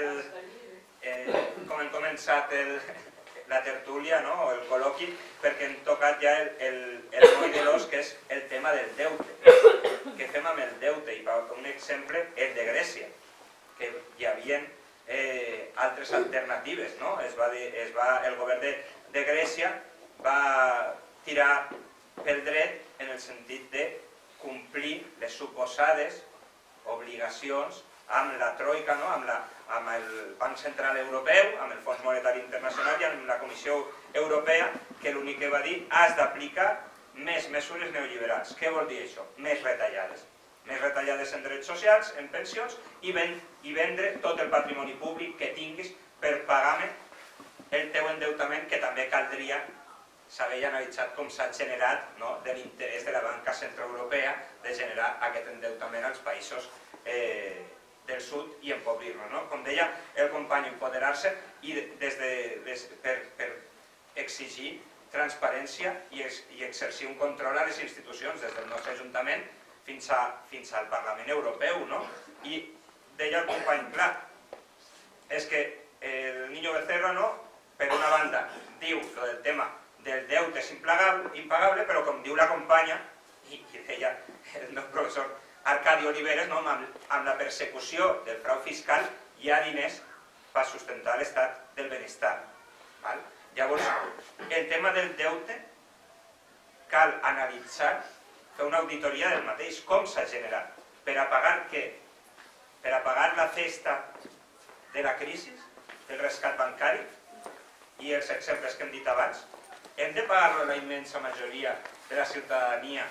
com hem començat la tertúlia, o el col·loqui, perquè hem tocat ja el moll de l'os, que és el tema del deute. Què fem amb el deute? I un exemple, el de Grècia, que hi havia altres alternatives. El govern de Grècia va tirar pel dret en el sentit de complir les suposades obligacions amb la Troika, amb el Banc Central Europeu, amb el Fons Monetari Internacional i amb la Comissió Europea, que l'únic que va dir has d'aplicar més mesures neoliberals. Què vol dir això? Més retallades. Més retallades en drets socials, en pensions i vendre tot el patrimoni públic que tinguis per pagar-me el teu endeutament, que també caldria s'havia analitzat com s'ha generat de l'interès de la banca centroeuropea de generar aquest endeutament als països del sud i empobrir-lo, no? Com deia el company, empoderar-se i per exigir transparència i exercir un control a les institucions, des del nostre Ajuntament fins al Parlament Europeu, no? I deia el company, clar, és que el Niño Becerra, no?, per una banda, diu el tema del deute és impagable, però com diu la companya, i deia el meu professor Arcadi Oliveres, amb la persecució del frau fiscal hi ha diners per sustentar l'estat del benestar. Llavors, el tema del deute cal analitzar, fer una auditoria del mateix, com s'ha generat, per a pagar què? Per a pagar la festa de la crisi, del rescat bancari i els exemples que hem dit abans. Hem de pagar-lo la immensa majoria de la ciutadania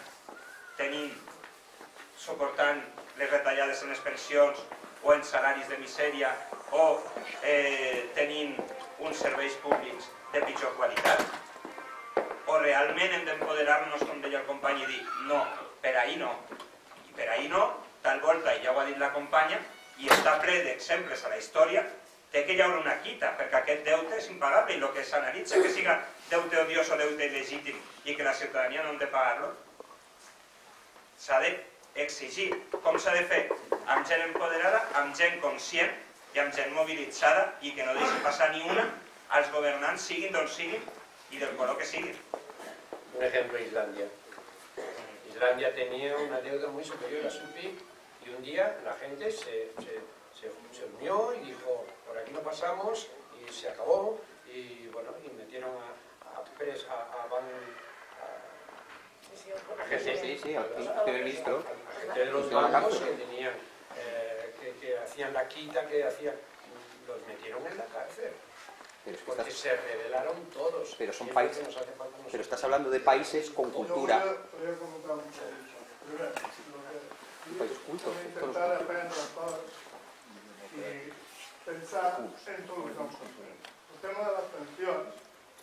suportant les retallades en les pensions o en salaris de misèria o tenint uns serveis públics de pitjor qualitat? O realment hem d'empoderar-nos, com deia el company, i dir no, per ahí no. I per ahí no, tal volta, i ja ho ha dit la companya, i està ple d'exemples a la història, té que hi haurà una quita, perquè aquest deute és impagable i el que s'analitza que siga deute odiós o deute il·legítim i que la ciutadania no hem de pagar-lo, s'ha d'exigir. Com s'ha de fer? Amb gent empoderada, amb gent conscient i amb gent mobilitzada i que no deixi passar ni una als governants, siguin d'on siguin y del color que siguin. Un ejemplo, Islandia. Islandia tenía una deuda muy superior a su PIB y un día la gente se unió y dijo, por aquí no pasamos, y se acabó, y bueno, y metieron a gente de los bancos que tenían, que hacían la quita, los metieron en la cárcel. Porque se rebelaron todos. Pero son países. Pero estás hablando de países con cultura. Países cultos. Intentar aprendre coses i pensar en tot el que el tema de les pensions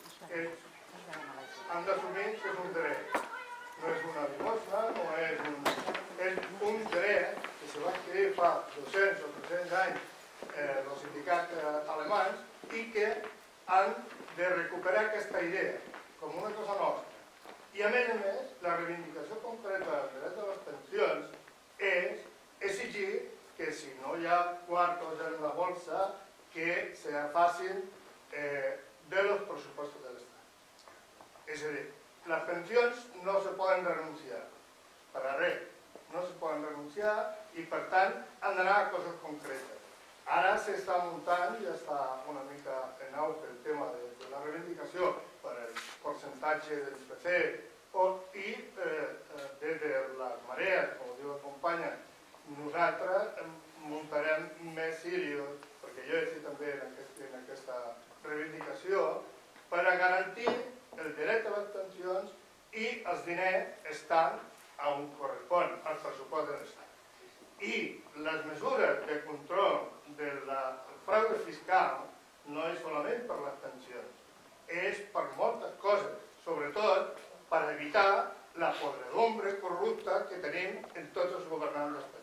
han d'assumir que és un dret. No és una limosna, no és un dret que se va adquirir fa 200 o 300 anys els sindicats alemanys i que han de recuperar aquesta idea com una cosa nostra. I a més, la reivindicació concreta del dret de les pensions és exigir que si no hi ha cuartos en la bolsa que se facin de los presupuestos de l'Estat. És a dir, les pensions no se poden renunciar per a res, no se poden renunciar i per tant han d'anar a coses concretes. Ara s'està muntant, ja està una mica en auge el tema de la reivindicació per el percentatge del PC i des de les marees, com diu la companya, nosaltres muntarem més sírios, perquè jo he estat també en aquesta reivindicació, per a garantir el dret a les pensions i els diners estan on correspon al pressupost de l'Estat. I les mesures de control del frau fiscal no és solament per les pensions, és per moltes coses, sobretot per evitar la podredumbre corrupta que tenim en tots els governants espanyols.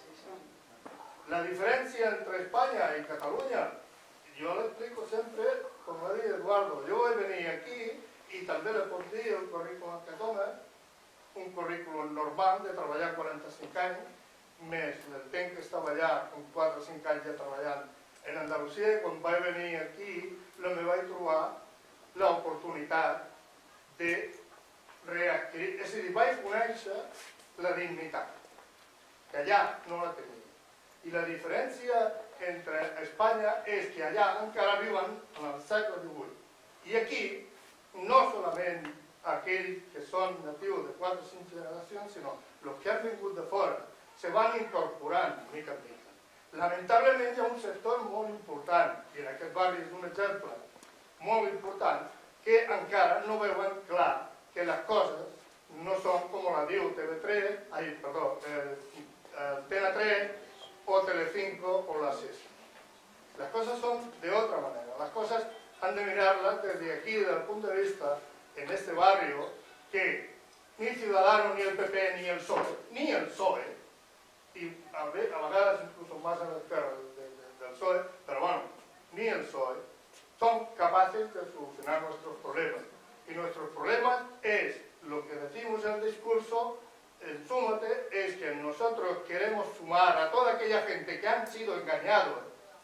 La diferència entre Espanya i Catalunya, jo l'explico sempre, com va dir Eduardo, jo vaig venir aquí i també le puc dir el currículum que dona, un currículum normal de treballar 45 anys, més el temps que estava allà, amb 4 o 5 anys ja treballant en Andalusia, i quan vaig venir aquí, me vaig trobar l'oportunitat de readquirir, és a dir, vaig conèixer la dignitat, que allà no la tenia. I la diferència entre Espanya és que allà encara viuen en el segle XVIII. I aquí, no solament aquells que són natius de 4 o 5 generacions, sinó els que han vingut de fora, se van incorporant mica en mica. Lamentablement hi ha un sector molt important, i en aquest barri és un exemple molt important, que encara no veuen clar que les coses no són com la diu Antena 3 o Telecinco o la Sexta. Las cosas son de otra manera. Las cosas han de mirarlas desde aquí, desde el punto de vista, en este barrio, que ni Ciudadanos, ni el PP, ni el PSOE, i a vegades inclús más a l'esquerra del PSOE, pero bueno, ni el PSOE son capaces de solucionar nuestros problemas. Y nuestros problemas es lo que decimos en el discurso, el súmate, es que nosotros queremos sumar a toda aquella gente que han sido engañados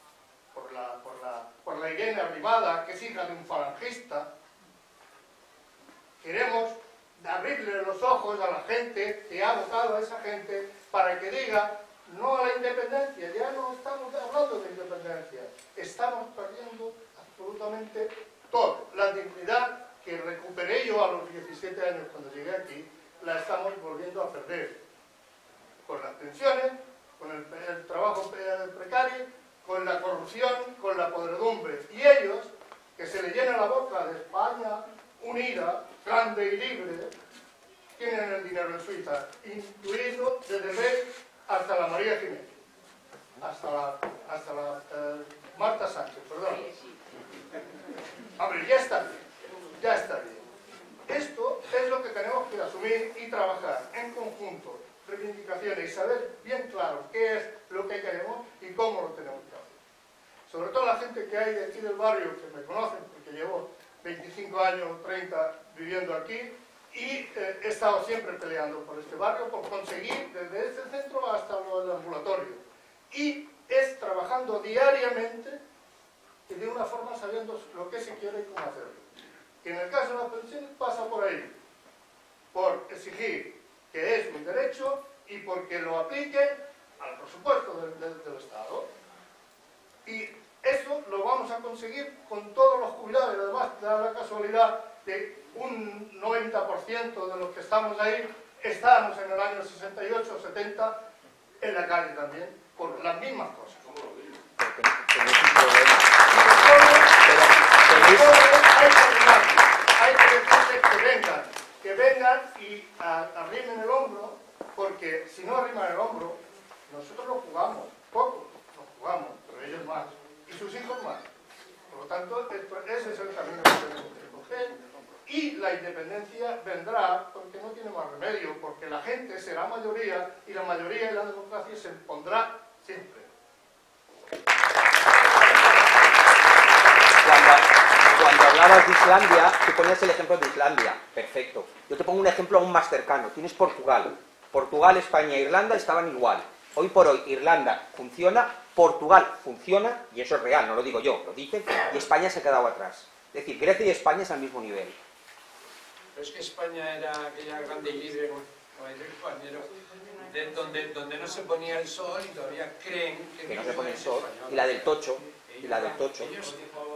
por la Irene Arribada, que es hija de un falangista. Queremos abrirle los ojos a la gente que ha votado a esa gente para que diga no a la independencia. Ya no estamos hablando de independencia, estamos perdiendo absolutamente todo. La dignidad que recuperé yo a los 17 años cuando llegué aquí, la estamos volviendo a perder. Con las pensiones, con el trabajo precario, con la corrupción, con la podredumbre. Y ellos, que se le llena la boca de España unida, grande y libre, tienen el dinero en Suiza, incluido desde Rey hasta la María Jiménez, hasta la Marta Sánchez, perdón. Hombre, ya está bien, ya está bien. Esto es lo que tenemos que asumir y trabajar en conjunto, reivindicaciones y saber bien claro qué es lo que queremos y cómo lo tenemos que hacer. Sobre todo la gente que hay de aquí del barrio, que me conocen, porque llevo 25 años, 30 viviendo aquí, y he estado siempre peleando por este barrio, por conseguir desde este centro hasta el ambulatorio. Y es trabajando diariamente y de una forma sabiendo lo que se quiere y cómo hacerlo. Que en el caso de las pensiones pasa por ahí, por exigir que es un derecho y porque lo apliquen al presupuesto del Estado. Y eso lo vamos a conseguir con todos los jubilados. Y además da la casualidad de un 90% de los que estamos ahí estábamos en el año 68 o 70 en la calle también, por las mismas cosas. Hay que decirles que vengan y arrimen el hombro, porque si no arriman el hombro, nosotros lo jugamos, poco lo jugamos, pero ellos más, y sus hijos más. Por lo tanto, ese es el camino que tenemos que coger. Y la independencia vendrá porque no tiene más remedio, porque la gente será mayoría y la mayoría de la democracia se impondrá siempre. Cuando hablabas de Islandia, tú ponías el ejemplo de Islandia, perfecto. Yo te pongo un ejemplo aún más cercano, tienes Portugal. Portugal, España e Irlanda estaban igual. Hoy por hoy Irlanda funciona, Portugal funciona, y eso es real, no lo digo yo, lo dicen, y España se ha quedado atrás. Es decir, Grecia y España es al mismo nivel. Pero es que España era aquella grande y libre, como dice el compañero, donde no se ponía el sol y todavía creen que no se pone el sol, y la del tocho, y la del tocho. Ellos,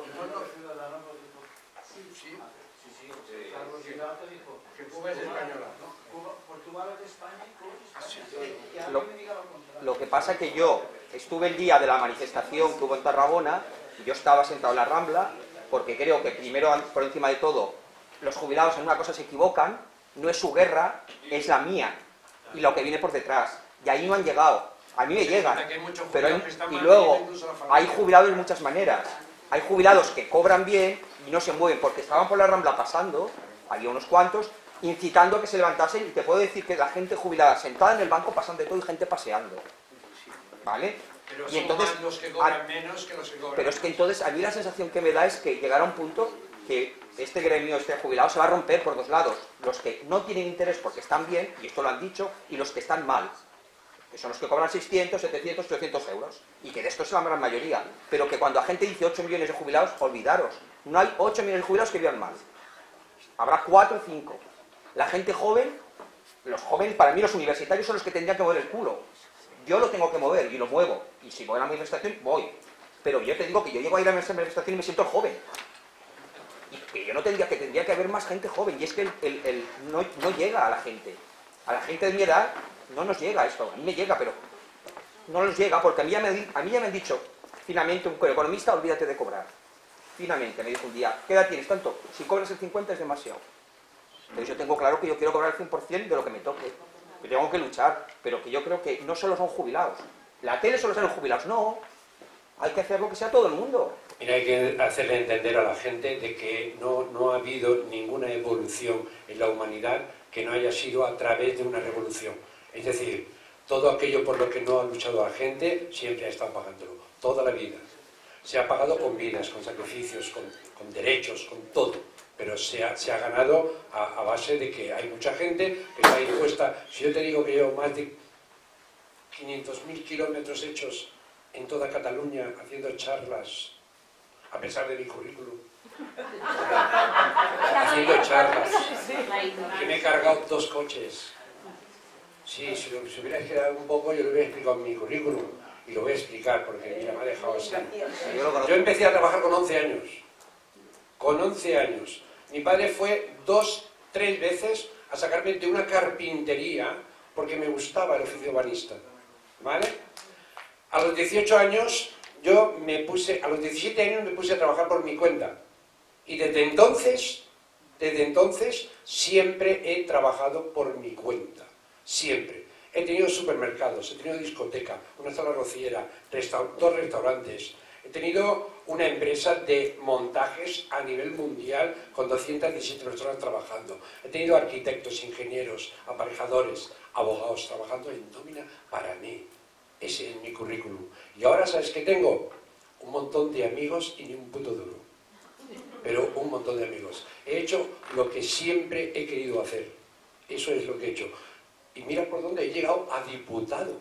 que Cuba es española, ¿no? Portugal es de España y Cuba Lo que pasa es que yo estuve el día de la manifestación que hubo en Tarragona, y yo estaba sentado en la Rambla, porque creo que primero, por encima de todo, los jubilados en una cosa se equivocan, no es su guerra, es la mía, y lo que viene por detrás. Y ahí no han llegado, a mí me llegan, pero y luego hay jubilados de muchas maneras. Hay jubilados que cobran bien y no se mueven, porque estaban por la Rambla pasando, había unos cuantos, incitando a que se levantasen, y te puedo decir que la gente jubilada sentada en el banco pasan de todo y gente paseando. ¿Vale? Pero y entonces, son más los que cobran menos que los que cobran. Pero es que entonces a mí la sensación que me da es que llegará un punto que este gremio, este jubilado, se va a romper por dos lados. Los que no tienen interés porque están bien, y esto lo han dicho, y los que están mal, que son los que cobran 600, 700, 800 euros, y que de estos es la gran mayoría. Pero que cuando la gente dice 8 millones de jubilados, olvidaros, no hay 8 millones de jubilados que vivan mal. Habrá 4 o 5. La gente joven, los jóvenes, para mí los universitarios son los que tendrían que mover el culo. Yo lo tengo que mover y lo muevo. Y si voy a la manifestación, voy. Pero yo te digo que yo llego a ir a la manifestación y me siento joven. Y que yo no tendría que haber más gente joven. Y es que no llega a la gente. A la gente de mi edad no nos llega esto. A mí me llega, pero no nos llega porque a mí ya me han dicho, finamente, un economista, olvídate de cobrar. Finamente, me dijo un día, ¿qué edad tienes? Tanto, si cobras el 50 es demasiado. Entonces yo tengo claro que yo quiero cobrar el 100% de lo que me toque. Que tengo que luchar, pero que yo creo que no solo son jubilados. La tele solo son los jubilados, no. Hay que hacer lo que sea todo el mundo. Mira, hay que hacerle entender a la gente de que no ha habido ninguna evolución en la humanidad que no haya sido a través de una revolución. Es decir, Todo aquello por lo que no ha luchado la gente, siempre ha estado pagándolo, toda la vida. Se ha pagado con vidas, con sacrificios, con derechos, con todo. Pero se ha ganado a base de que hay mucha gente que está dispuesta. Si yo te digo que llevo más de 500.000 kilómetros hechos en toda Cataluña haciendo charlas, a pesar de mi currículum, haciendo charlas, que me he cargado 2 coches. Sí, si hubierais quedado un poco, yo lo hubiera explicado en mi currículum, y lo voy a explicar porque mira, me ha dejado así. Yo empecé a trabajar con 11 años. Con 11 años. Mi padre fue 2, 3 veces a sacarme de una carpintería porque me gustaba el oficio banista. ¿Vale? A los 18 años, a los 17 años me puse a trabajar por mi cuenta. Y desde entonces, siempre he trabajado por mi cuenta. Siempre. He tenido supermercados, he tenido discoteca, una sala rociera, 2 restaurantes. He tenido una empresa de montajes a nivel mundial con 217 personas trabajando. He tenido arquitectos, ingenieros, aparejadores, abogados trabajando en nómina para mí. Ese es mi currículum. Y ahora, ¿sabes qué tengo? Un montón de amigos y ni un puto duro. Pero un montón de amigos. He hecho lo que siempre he querido hacer. Eso es lo que he hecho. Y mira por dónde he llegado a diputado.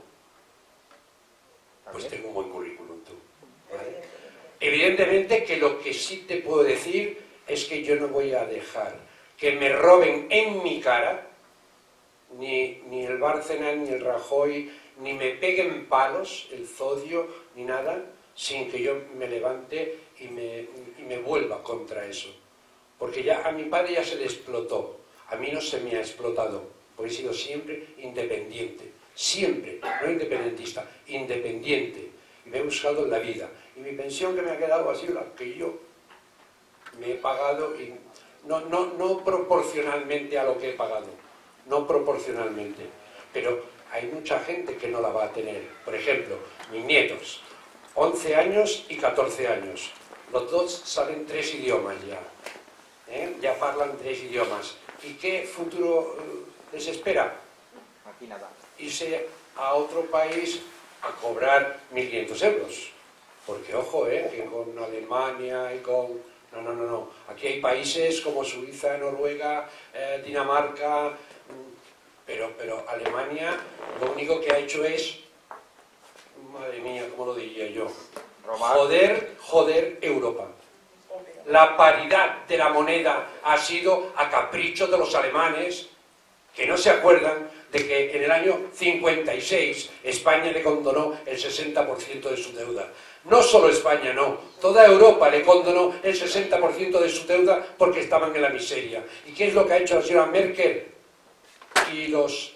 Pues tengo un buen currículum, tú. ¿Vale? Evidentemente que lo que sí te puedo decir es que yo no voy a dejar que me roben en mi cara ni el Bárcenas, ni el Rajoy, ni me peguen palos, el Zodio, ni nada, sin que yo me levante y me vuelva contra eso. Porque ya a mi padre ya se le explotó, a mí no se me ha explotado, porque he sido siempre independiente, siempre, no independentista, independiente, y me he buscado en la vida. Y mi pensión que me ha quedado ha sido la que yo me he pagado, y no proporcionalmente a lo que he pagado, no proporcionalmente, pero hay mucha gente que no la va a tener. Por ejemplo, mis nietos, 11 años y 14 años, los dos saben 3 idiomas ya, ya hablan 3 idiomas. ¿Y qué futuro les espera? Aquí nada. Irse a otro país a cobrar 1.500 euros. Porque, ojo, que con Alemania y con... No. Aquí hay países como Suiza, Noruega, Dinamarca, pero Alemania lo único que ha hecho es... Madre mía, ¿cómo lo diría yo? Joder Europa. La paridad de la moneda ha sido a capricho de los alemanes, que no se acuerdan de que en el año 56 España le condonó el 60% de su deuda. No solo España, no. Toda Europa le condonó el 60% de su deuda porque estaban en la miseria. ¿Y qué es lo que ha hecho la señora Merkel y los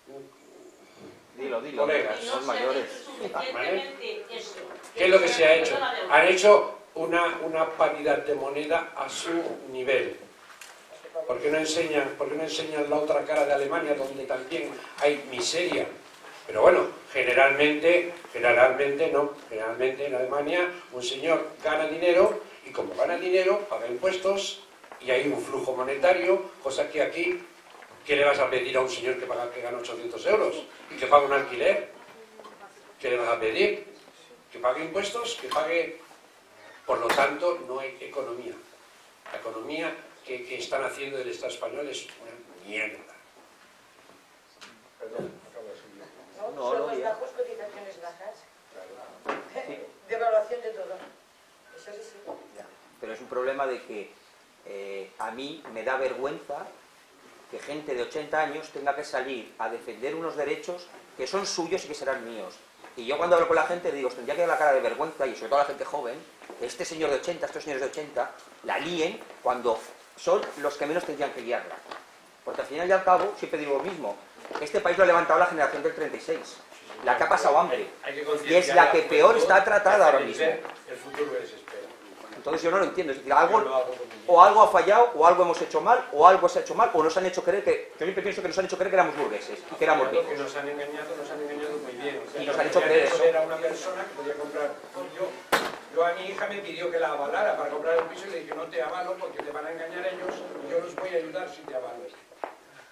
colegas? Los mayores. ¿Vale? ¿Qué es lo que se ha hecho? Han hecho una paridad de moneda a su nivel. ¿Por qué no enseñan la otra cara de Alemania, donde también hay miseria? Pero bueno, generalmente no. Generalmente en Alemania un señor gana dinero y como gana dinero paga impuestos y hay un flujo monetario, cosa que aquí, ¿qué le vas a pedir a un señor que gana 800 euros y que paga un alquiler? ¿Qué le vas a pedir? ¿Que pague impuestos? ¿Que pague...? Por lo tanto, no hay economía. La economía que están haciendo del Estado español es una mierda. Perdón, acabo de seguir. Sueldos bajos, cotizaciones bajas. Devaluación de todo. Eso sí. Pero es un problema de que a mí me da vergüenza que gente de 80 años tenga que salir a defender unos derechos que son suyos y que serán míos. Y yo cuando hablo con la gente digo, tendría que dar la cara de vergüenza, y sobre todo a la gente joven, este señor de 80, estos señores de 80, la líen cuando son los que menos tendrían que guiarla. Porque al final y al cabo, siempre digo lo mismo, este país lo ha levantado la generación del 36, la que ha pasado hambre, y es la que peor está tratada ahora mismo. El futuro es espera. Entonces yo no lo entiendo, es decir, algo ha fallado, o algo hemos hecho mal, o algo se ha hecho mal, o nos han hecho creer que... Yo siempre pienso que nos han hecho creer que éramos burgueses, y que éramos ricos. Nos han engañado muy bien. O sea, y nos han hecho creer eso. Era una persona que podía comprar... Yo a mi hija me pidió que la avalara para comprar el piso y le dije, no te avalo porque te van a engañar ellos, y yo los voy a ayudar si te avalo.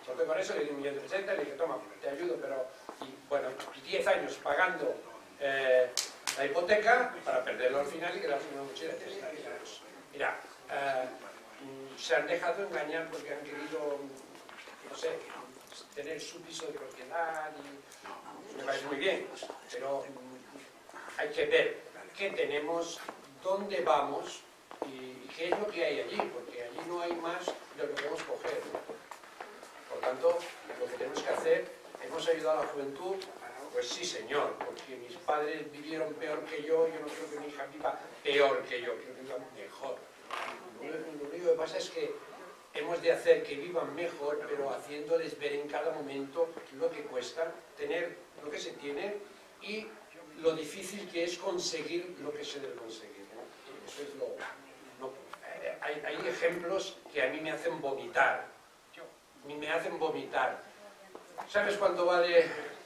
Porque con eso le di 1.300.000 y le dije, toma, te ayudo, pero, y, bueno, 10 años pagando la hipoteca para perderlo al final y quedarse una mochila. Mira, se han dejado engañar porque han querido, no sé, tener su piso de propiedad y me parece muy bien, pero hay que ver qué tenemos, dónde vamos y qué es lo que hay allí, porque allí no hay más de lo que podemos coger. Por tanto, lo que tenemos que hacer, hemos ayudado a la juventud, pues sí señor, porque mis padres vivieron peor que yo no creo que mi hija viva peor que yo, quiero que vivan mejor. Lo único que pasa es que hemos de hacer que vivan mejor, pero haciéndoles ver en cada momento lo que cuesta tener lo que se tiene y lo difícil que es conseguir lo que se debe conseguir, ¿no? Eso es lo... No, hay ejemplos que a mí me hacen vomitar. Me hacen vomitar. ¿Sabes cuánto vale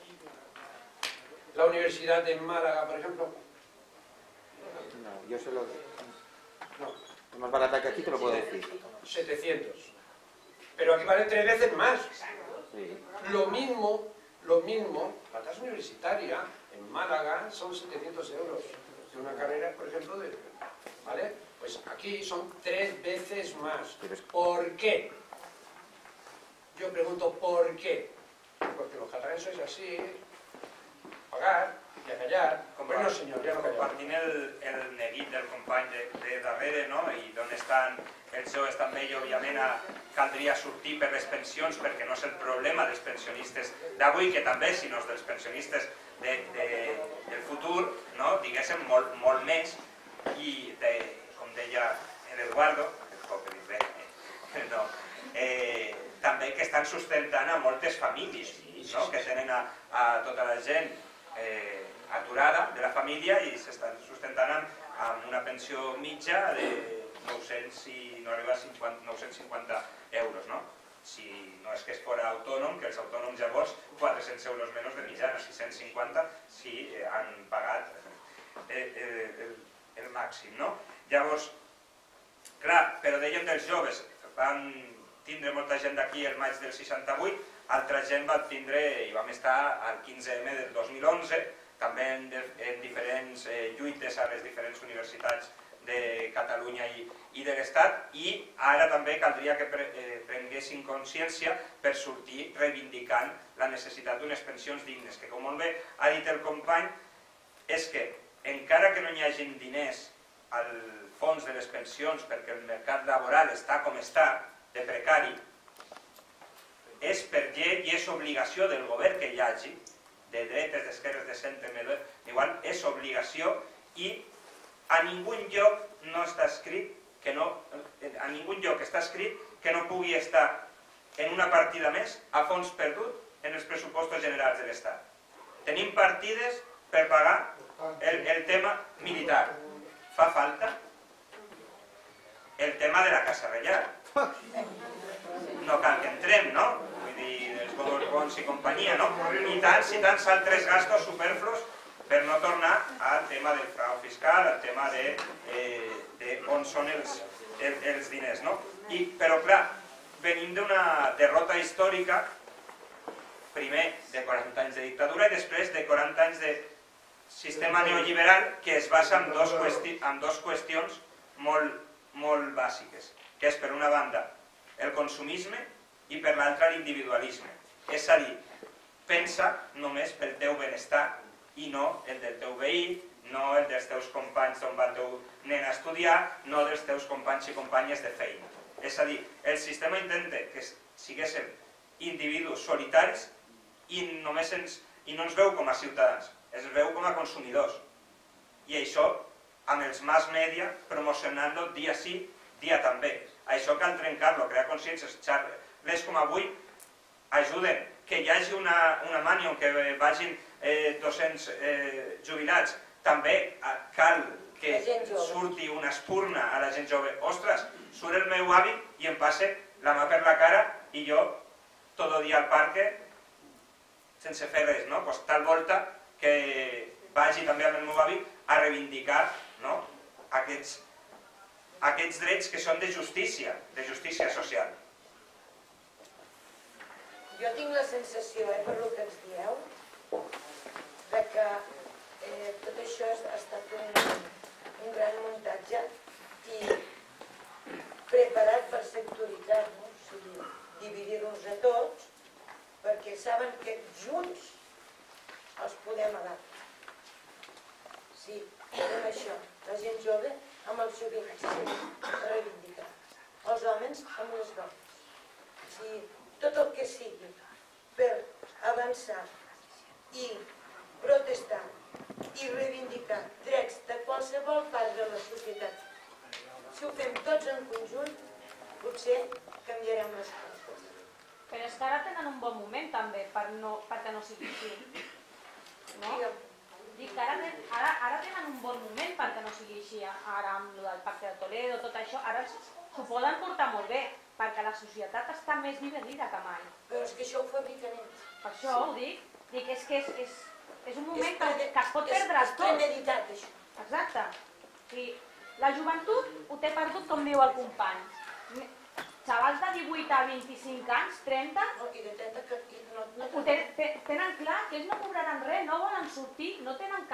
la universidad de Málaga, por ejemplo? No, yo se lo... No. Es más barata que aquí, te lo puedo decir. 700. Pero aquí vale 3 veces más. Sí. Lo mismo, la tasa universitaria en Málaga son 700 euros. De una carrera, por ejemplo, ¿vale? Pues aquí son 3 veces más. ¿Por qué? Yo pregunto, ¿por qué? Porque los catalans sois así, pagar i a callar. Però no senyor, ja no callem. Compartint el neguit del company de darrere, no? I d'on estan els joves també, i òbviament caldria sortir per les pensions, perquè no és el problema dels pensionistes d'avui, que també, sinó dels pensionistes del futur, no? Diguéssim, molt més, i com deia l'Eduardo, també que estan sustentant a moltes famílies, no? Que tenen a tota la gent aturada de la família i s'estan sustentant amb una pensió mitja de 900 i no arriba a 950 euros, no? Si no és que es fora autònom, que els autònoms llavors 400 euros menys de mitjana, 650 si han pagat el màxim, no? Llavors, clar, però deien dels joves, van tindre molta gent d'aquí el maig del 68, altra gent va tindre i vam estar al 15M del 2011, també en diferents lluites a les diferents universitats de Catalunya i de l'Estat, i ara també caldria que prenguessin consciència per sortir reivindicant la necessitat d'unes pensions dignes, que com molt bé ha dit el company, és que encara que no hi hagin diners al fons de les pensions perquè el mercat laboral està com està, de precari, és per llei i és obligació del govern que hi hagi, de dretes, d'esquerres, de centre, igual, és obligació i a ningú lloc no està escrit que no, a ningú lloc està escrit que no pugui estar en una partida més a fons perdut en els pressupostos generals de l'Estat. Tenim partides per pagar el tema militar. Fa falta el tema de la Casa Reial. No cal que entrem, no? Vull dir, els Borbons i companyia, no? I tants altres gastos superflus per no tornar al tema del frau fiscal, al tema de on són els diners, no? Però, clar, venim d'una derrota històrica, primer de 40 anys de dictadura i després de 40 anys de sistema neoliberal que es basa en dues qüestions molt bàsiques, que és, per una banda, el consumisme i per l'altra l'individualisme. És a dir, pensa només pel teu benestar i no el del teu veí, no el dels teus companys d'on va el teu nen a estudiar, no dels teus companys i companyes de feina. És a dir, el sistema intenta que siguéssim individus solitaris i no ens veu com a ciutadans, es veu com a consumidors. I això, amb els mass media, promocionant-lo dia sí, dia també. Això cal trencar-lo, crear consciències, xarles com avui ajuden, que hi hagi una mani on que vagin 200 jubilats. També cal que surti una espurna a la gent jove. Ostres, surt el meu avi i em passa la mà per la cara i jo tot el dia al parque sense fer res, no? Pues tal volta que vagi també amb el meu avi a reivindicar aquests drets que són de justícia social. Jo tinc la sensació, per lo que ens dieu, que tot això ha estat un gran muntatge i preparat per sectoritzar-nos, o sigui, dividir-nos a tots, perquè saben que junts els podem adaptar. Sí, fem això. La gent jove amb els jubilats, a reivindicar. Els homes amb les dones. O sigui, tot el que sigui per avançar i protestar i reivindicar drets de qualsevol part de la societat. Si ho fem tots en conjunt, potser canviarem les coses. Però és que ara tenen un bon moment també perquè no sigui així. No? Dic que ara tenen un bon moment perquè no sigui així. Ara amb el Pacte de Toledo, tot això, ara s'ho poden portar molt bé, perquè la societat està més dividida que mai. Però és que això ho fabriquen ells. Per això ho dic. Dic, és que és un moment que es pot perdre tot. És premeditat, això. Exacte. I la joventut ho té perdut, com diu el company. Xavals de 18 a 25 anys, 30, I de 30 que ho tenen clar, que ells no cobraran res, no volen sortir, no tenen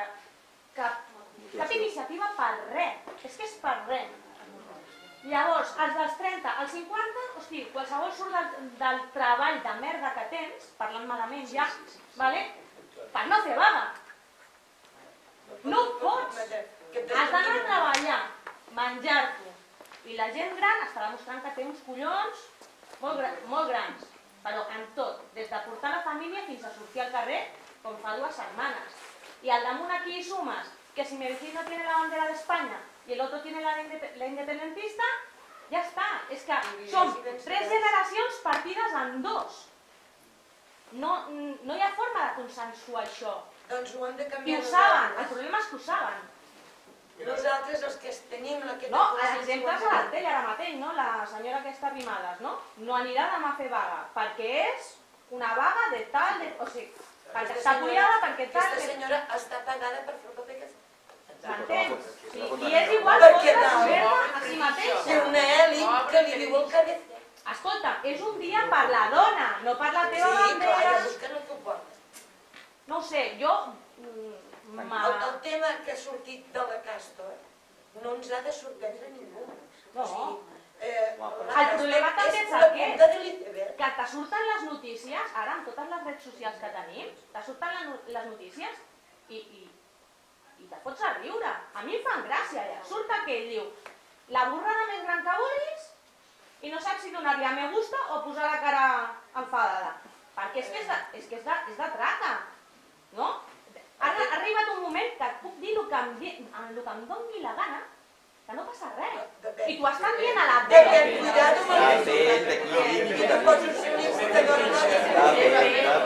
cap iniciativa per res. És que és per res. Llavors, els dels 30 als 50, hosti, qualsevol surt del treball de merda que tens, parlant malament ja, per no fer vaga. No pots. Has d'anar a treballar, menjar-t'ho. I la gent gran està demostrant que té uns collons molt grans, però en tot, des de portar la família fins a sortir al carrer, com fa 2 setmanes. I al damunt aquí hi sumes que si mi vecino tiene la bandera de España y el otro tiene la independentista, ja està. És que som 3 generacions partides en 2. No hi ha forma de consensuar això. Doncs ho hem de I canviar ho saben, el problema és que ho saben. Nosaltres, els que tenim aquesta No, l'exemple és a la tele ara mateix, no? La senyora aquesta Arrimadas, no? No anirà demà a fer vaga, perquè és una vaga de tal, o sigui, perquè està apoyada, perquè tal... Aquesta senyora està pagada per fer el paper que... M'entens? I és igual fotre la merda a si mateixa. Té una èlit que li diu el que ha de fer. Escolta, és un dia per la dona, no per la teva bandera. Sí, clar, ja busquen el que ho porta. No ho sé, jo... El tema que ha sortit de la Castor no ens ha de sorprendre ningú. No. El problema també és aquest, que te surten les notícies, ara amb totes les redes socials que tenim, te surten les notícies i te fots a riure. A mi em fan gràcia, ja. Surt aquell, diu, la burrada més gran que vulguis i no saps si donar-li a me gusta o posar la cara enfadada. Perquè és que és de traca, no? Ha arribat un moment que et puc dir el que em doni la gana, que no passa res. I t'ho estan dient a la tele. Cuidado amb el que te poses un llibre que dona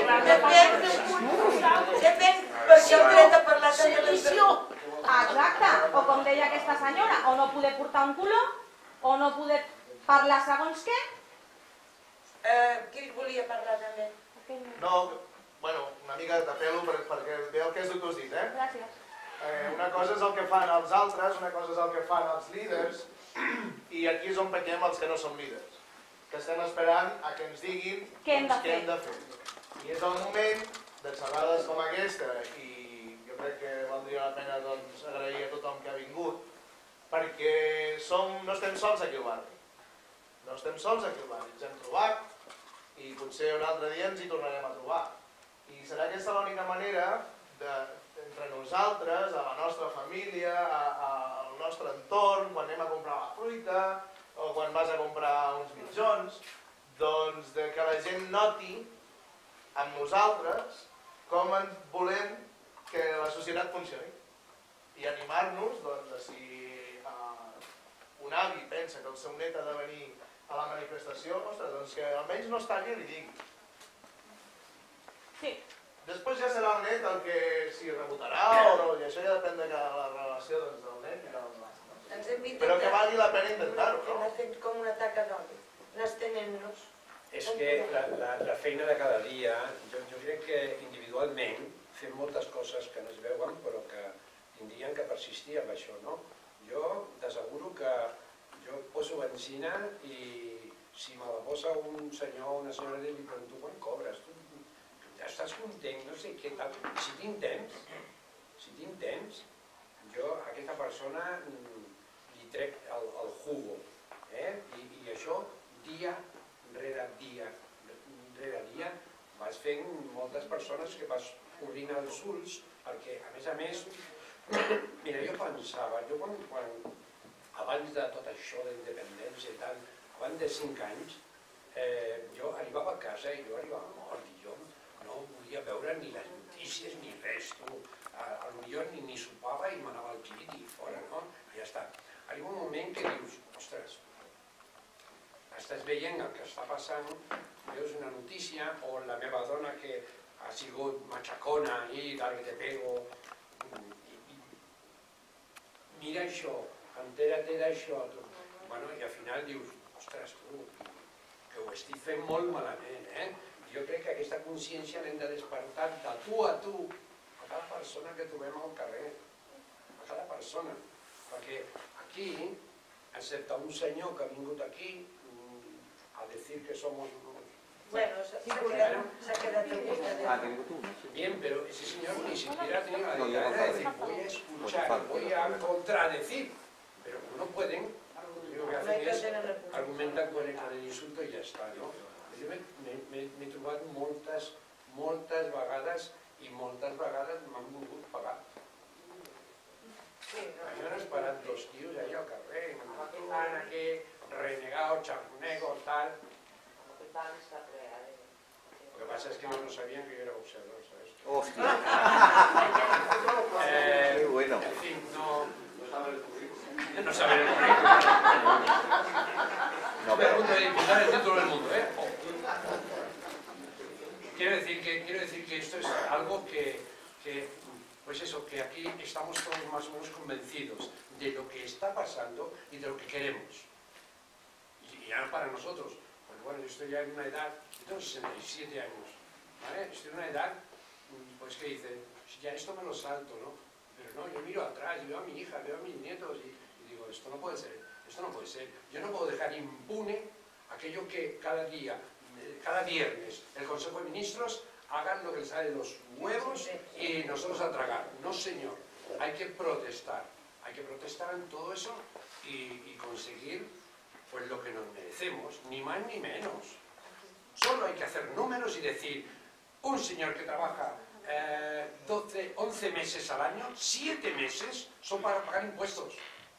depèn, perquè el dret a parlar de televisió. Exacte, o com deia aquesta senyora, o no poder portar un color, o no poder parlar segons què. Qui volia parlar també? No, bueno, una mica de tapelo perquè ve el que és el que has dit, Gràcies. Una cosa és el que fan els altres, una cosa és el que fan els líders, i aquí és on pequem els que no som líders, que estem esperant a que ens diguin què hem de fer. I és el moment de xerrades com aquesta, i jo crec que valdria la pena agrair a tothom que ha vingut, perquè no estem sols aquí al barri. No estem sols aquí al barri, ens hem trobat, i potser un altre dia ens hi tornarem a trobar. I serà aquesta l'única manera entre nosaltres, a la nostra família, al nostre entorn, quan anem a comprar la fruita o quan vas a comprar uns mitjons, doncs que la gent noti amb nosaltres com volem que la societat funcioni i animar-nos, doncs, si un avi pensa que el seu net ha de venir a la manifestació, ostres, doncs que almenys no es talli i li digui. Sí. Després ja serà el net el que s'hi rebotarà o no, i això ja depèn de la relació del net i del net. Però que valgui la pena intentar-ho, no? Hem fet com una taca d'oli, n'estenent-nos. És que la feina de cada dia, jo crec que individualment fem moltes coses que no es veuen, però que tindrien que persistir amb això, no? Jo t'asseguro que jo poso benzina i si me la posa un senyor o una senyora i li pregunto quan cobres, tu ja estàs content, no sé què tal, si tinc temps, jo a aquesta persona li trec el jugo, i això dia rere dia vas fent moltes persones que vas obrint els ulls, perquè a més, mira, jo pensava, abans de tot això d'independència i tal, abans de 5 anys, jo arribava a casa i jo arribava mort i jo no volia veure ni les notícies ni res, potser ni sopava i m'anava al llit i fora, no? I ja està. Arriba un moment que dius, ostres, estàs veient el que està passant, veus una notícia, o la meva dona que ha sigut machacona i tal, que te pego, mira això, entera-te d'això, i al final dius, ostres, que ho estic fent molt malament, Jo crec que aquesta consciència l'hem de despertar de tu a tu, a cada persona que trobem al carrer, a cada persona, perquè aquí, excepte un senyor que ha vingut aquí a dir que somos... Bueno, se ha quedado bien, pero ese señor ni siquiera ha tenido la dignidad de decir, voy a escuchar, voy a contradecir, pero no pueden, lo que hacen es argumentar con el insulto y ya está, ¿no? Jo m'he trobat moltes vegades i moltes vegades m'han volgut pagar. Jo no he esperat 2 tios allà al carrer i m'han dit, van aquí, renegado, charnego, tal. Lo que pasa es que no sabían que yo era boxeador, ¿sabes? ¡Hostia! ¡Qué bueno! En fin, no saben el currículum. No me pregunto de disputar el título del mundo, Quiero decir que esto es algo pues eso, que aquí estamos todos más o menos convencidos de lo que está pasando y de lo que queremos. Y ya para nosotros, pues bueno, yo estoy ya en una edad, yo tengo 67 años, ¿vale? Estoy en una edad, pues que dice, ya esto me lo salto, ¿no? Pero no, yo miro atrás, y veo a mi hija, veo a mis nietos y digo, esto no puede ser, esto no puede ser. Yo no puedo dejar impune aquello que cada día, cada viernes, el Consejo de Ministros hagan lo que les sale de los huevos y nosotros a tragar. No, señor, hay que protestar en todo eso y conseguir pues lo que nos merecemos, ni más ni menos. Solo hay que hacer números y decir, un señor que trabaja 11 meses al año, 7 meses son para pagar impuestos.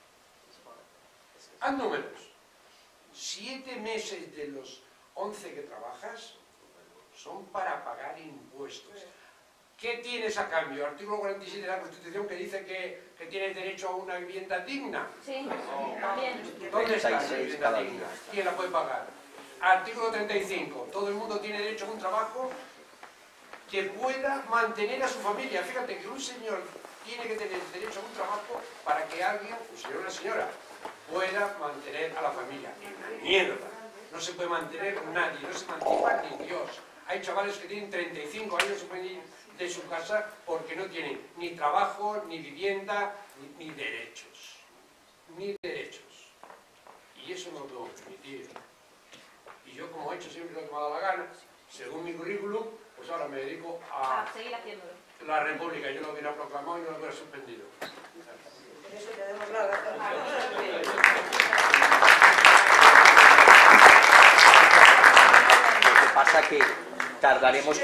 Haz números. 7 meses de los 11 que trabajas son para pagar impuestos. ¿Qué tienes a cambio? Artículo 47 de la Constitución que dice que tienes derecho a una vivienda digna. Sí, también. ¿Dónde está esa vivienda digna? ¿Quién la puede pagar? Artículo 35. Todo el mundo tiene derecho a un trabajo que pueda mantener a su familia. Fíjate que un señor tiene que tener derecho a un trabajo para que alguien, un señor o una señora, pueda mantener a la familia. ¡Una mierda! No se puede mantener nadie, no se mantiene ni Dios. Hay chavales que tienen 35 años y se pueden ir de su casa porque no tienen ni trabajo, ni vivienda, ni derechos. Ni derechos. Y eso no lo puedo permitir. Y yo, como he hecho siempre lo que me ha dado la gana, según mi currículum, pues ahora me dedico a seguir haciéndolo. La República. Yo lo hubiera proclamado y no lo hubiera suspendido. Por eso te damos la razón. Lo que pasa que tardaremos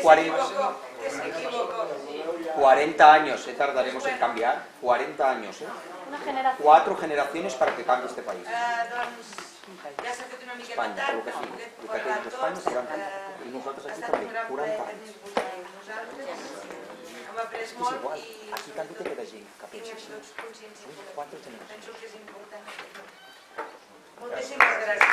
40 años, tardaremos en cambiar. 40 años, Una generación. 4 generaciones para que cambie este país. Ja s'ha fet una miqueta Espanya, tard, el que sigui. hem El que parlat té Espanya tots, serà i nosaltres ha aquí estat també, un gran 40 plaer anys. tenir-vos amb nosaltres, hem après És molt igual, i aquí també té de gent que pensa siguem així. tots conscients i Són col·lectius. 4 generacions. Penso que és important. Moltíssimes gràcies.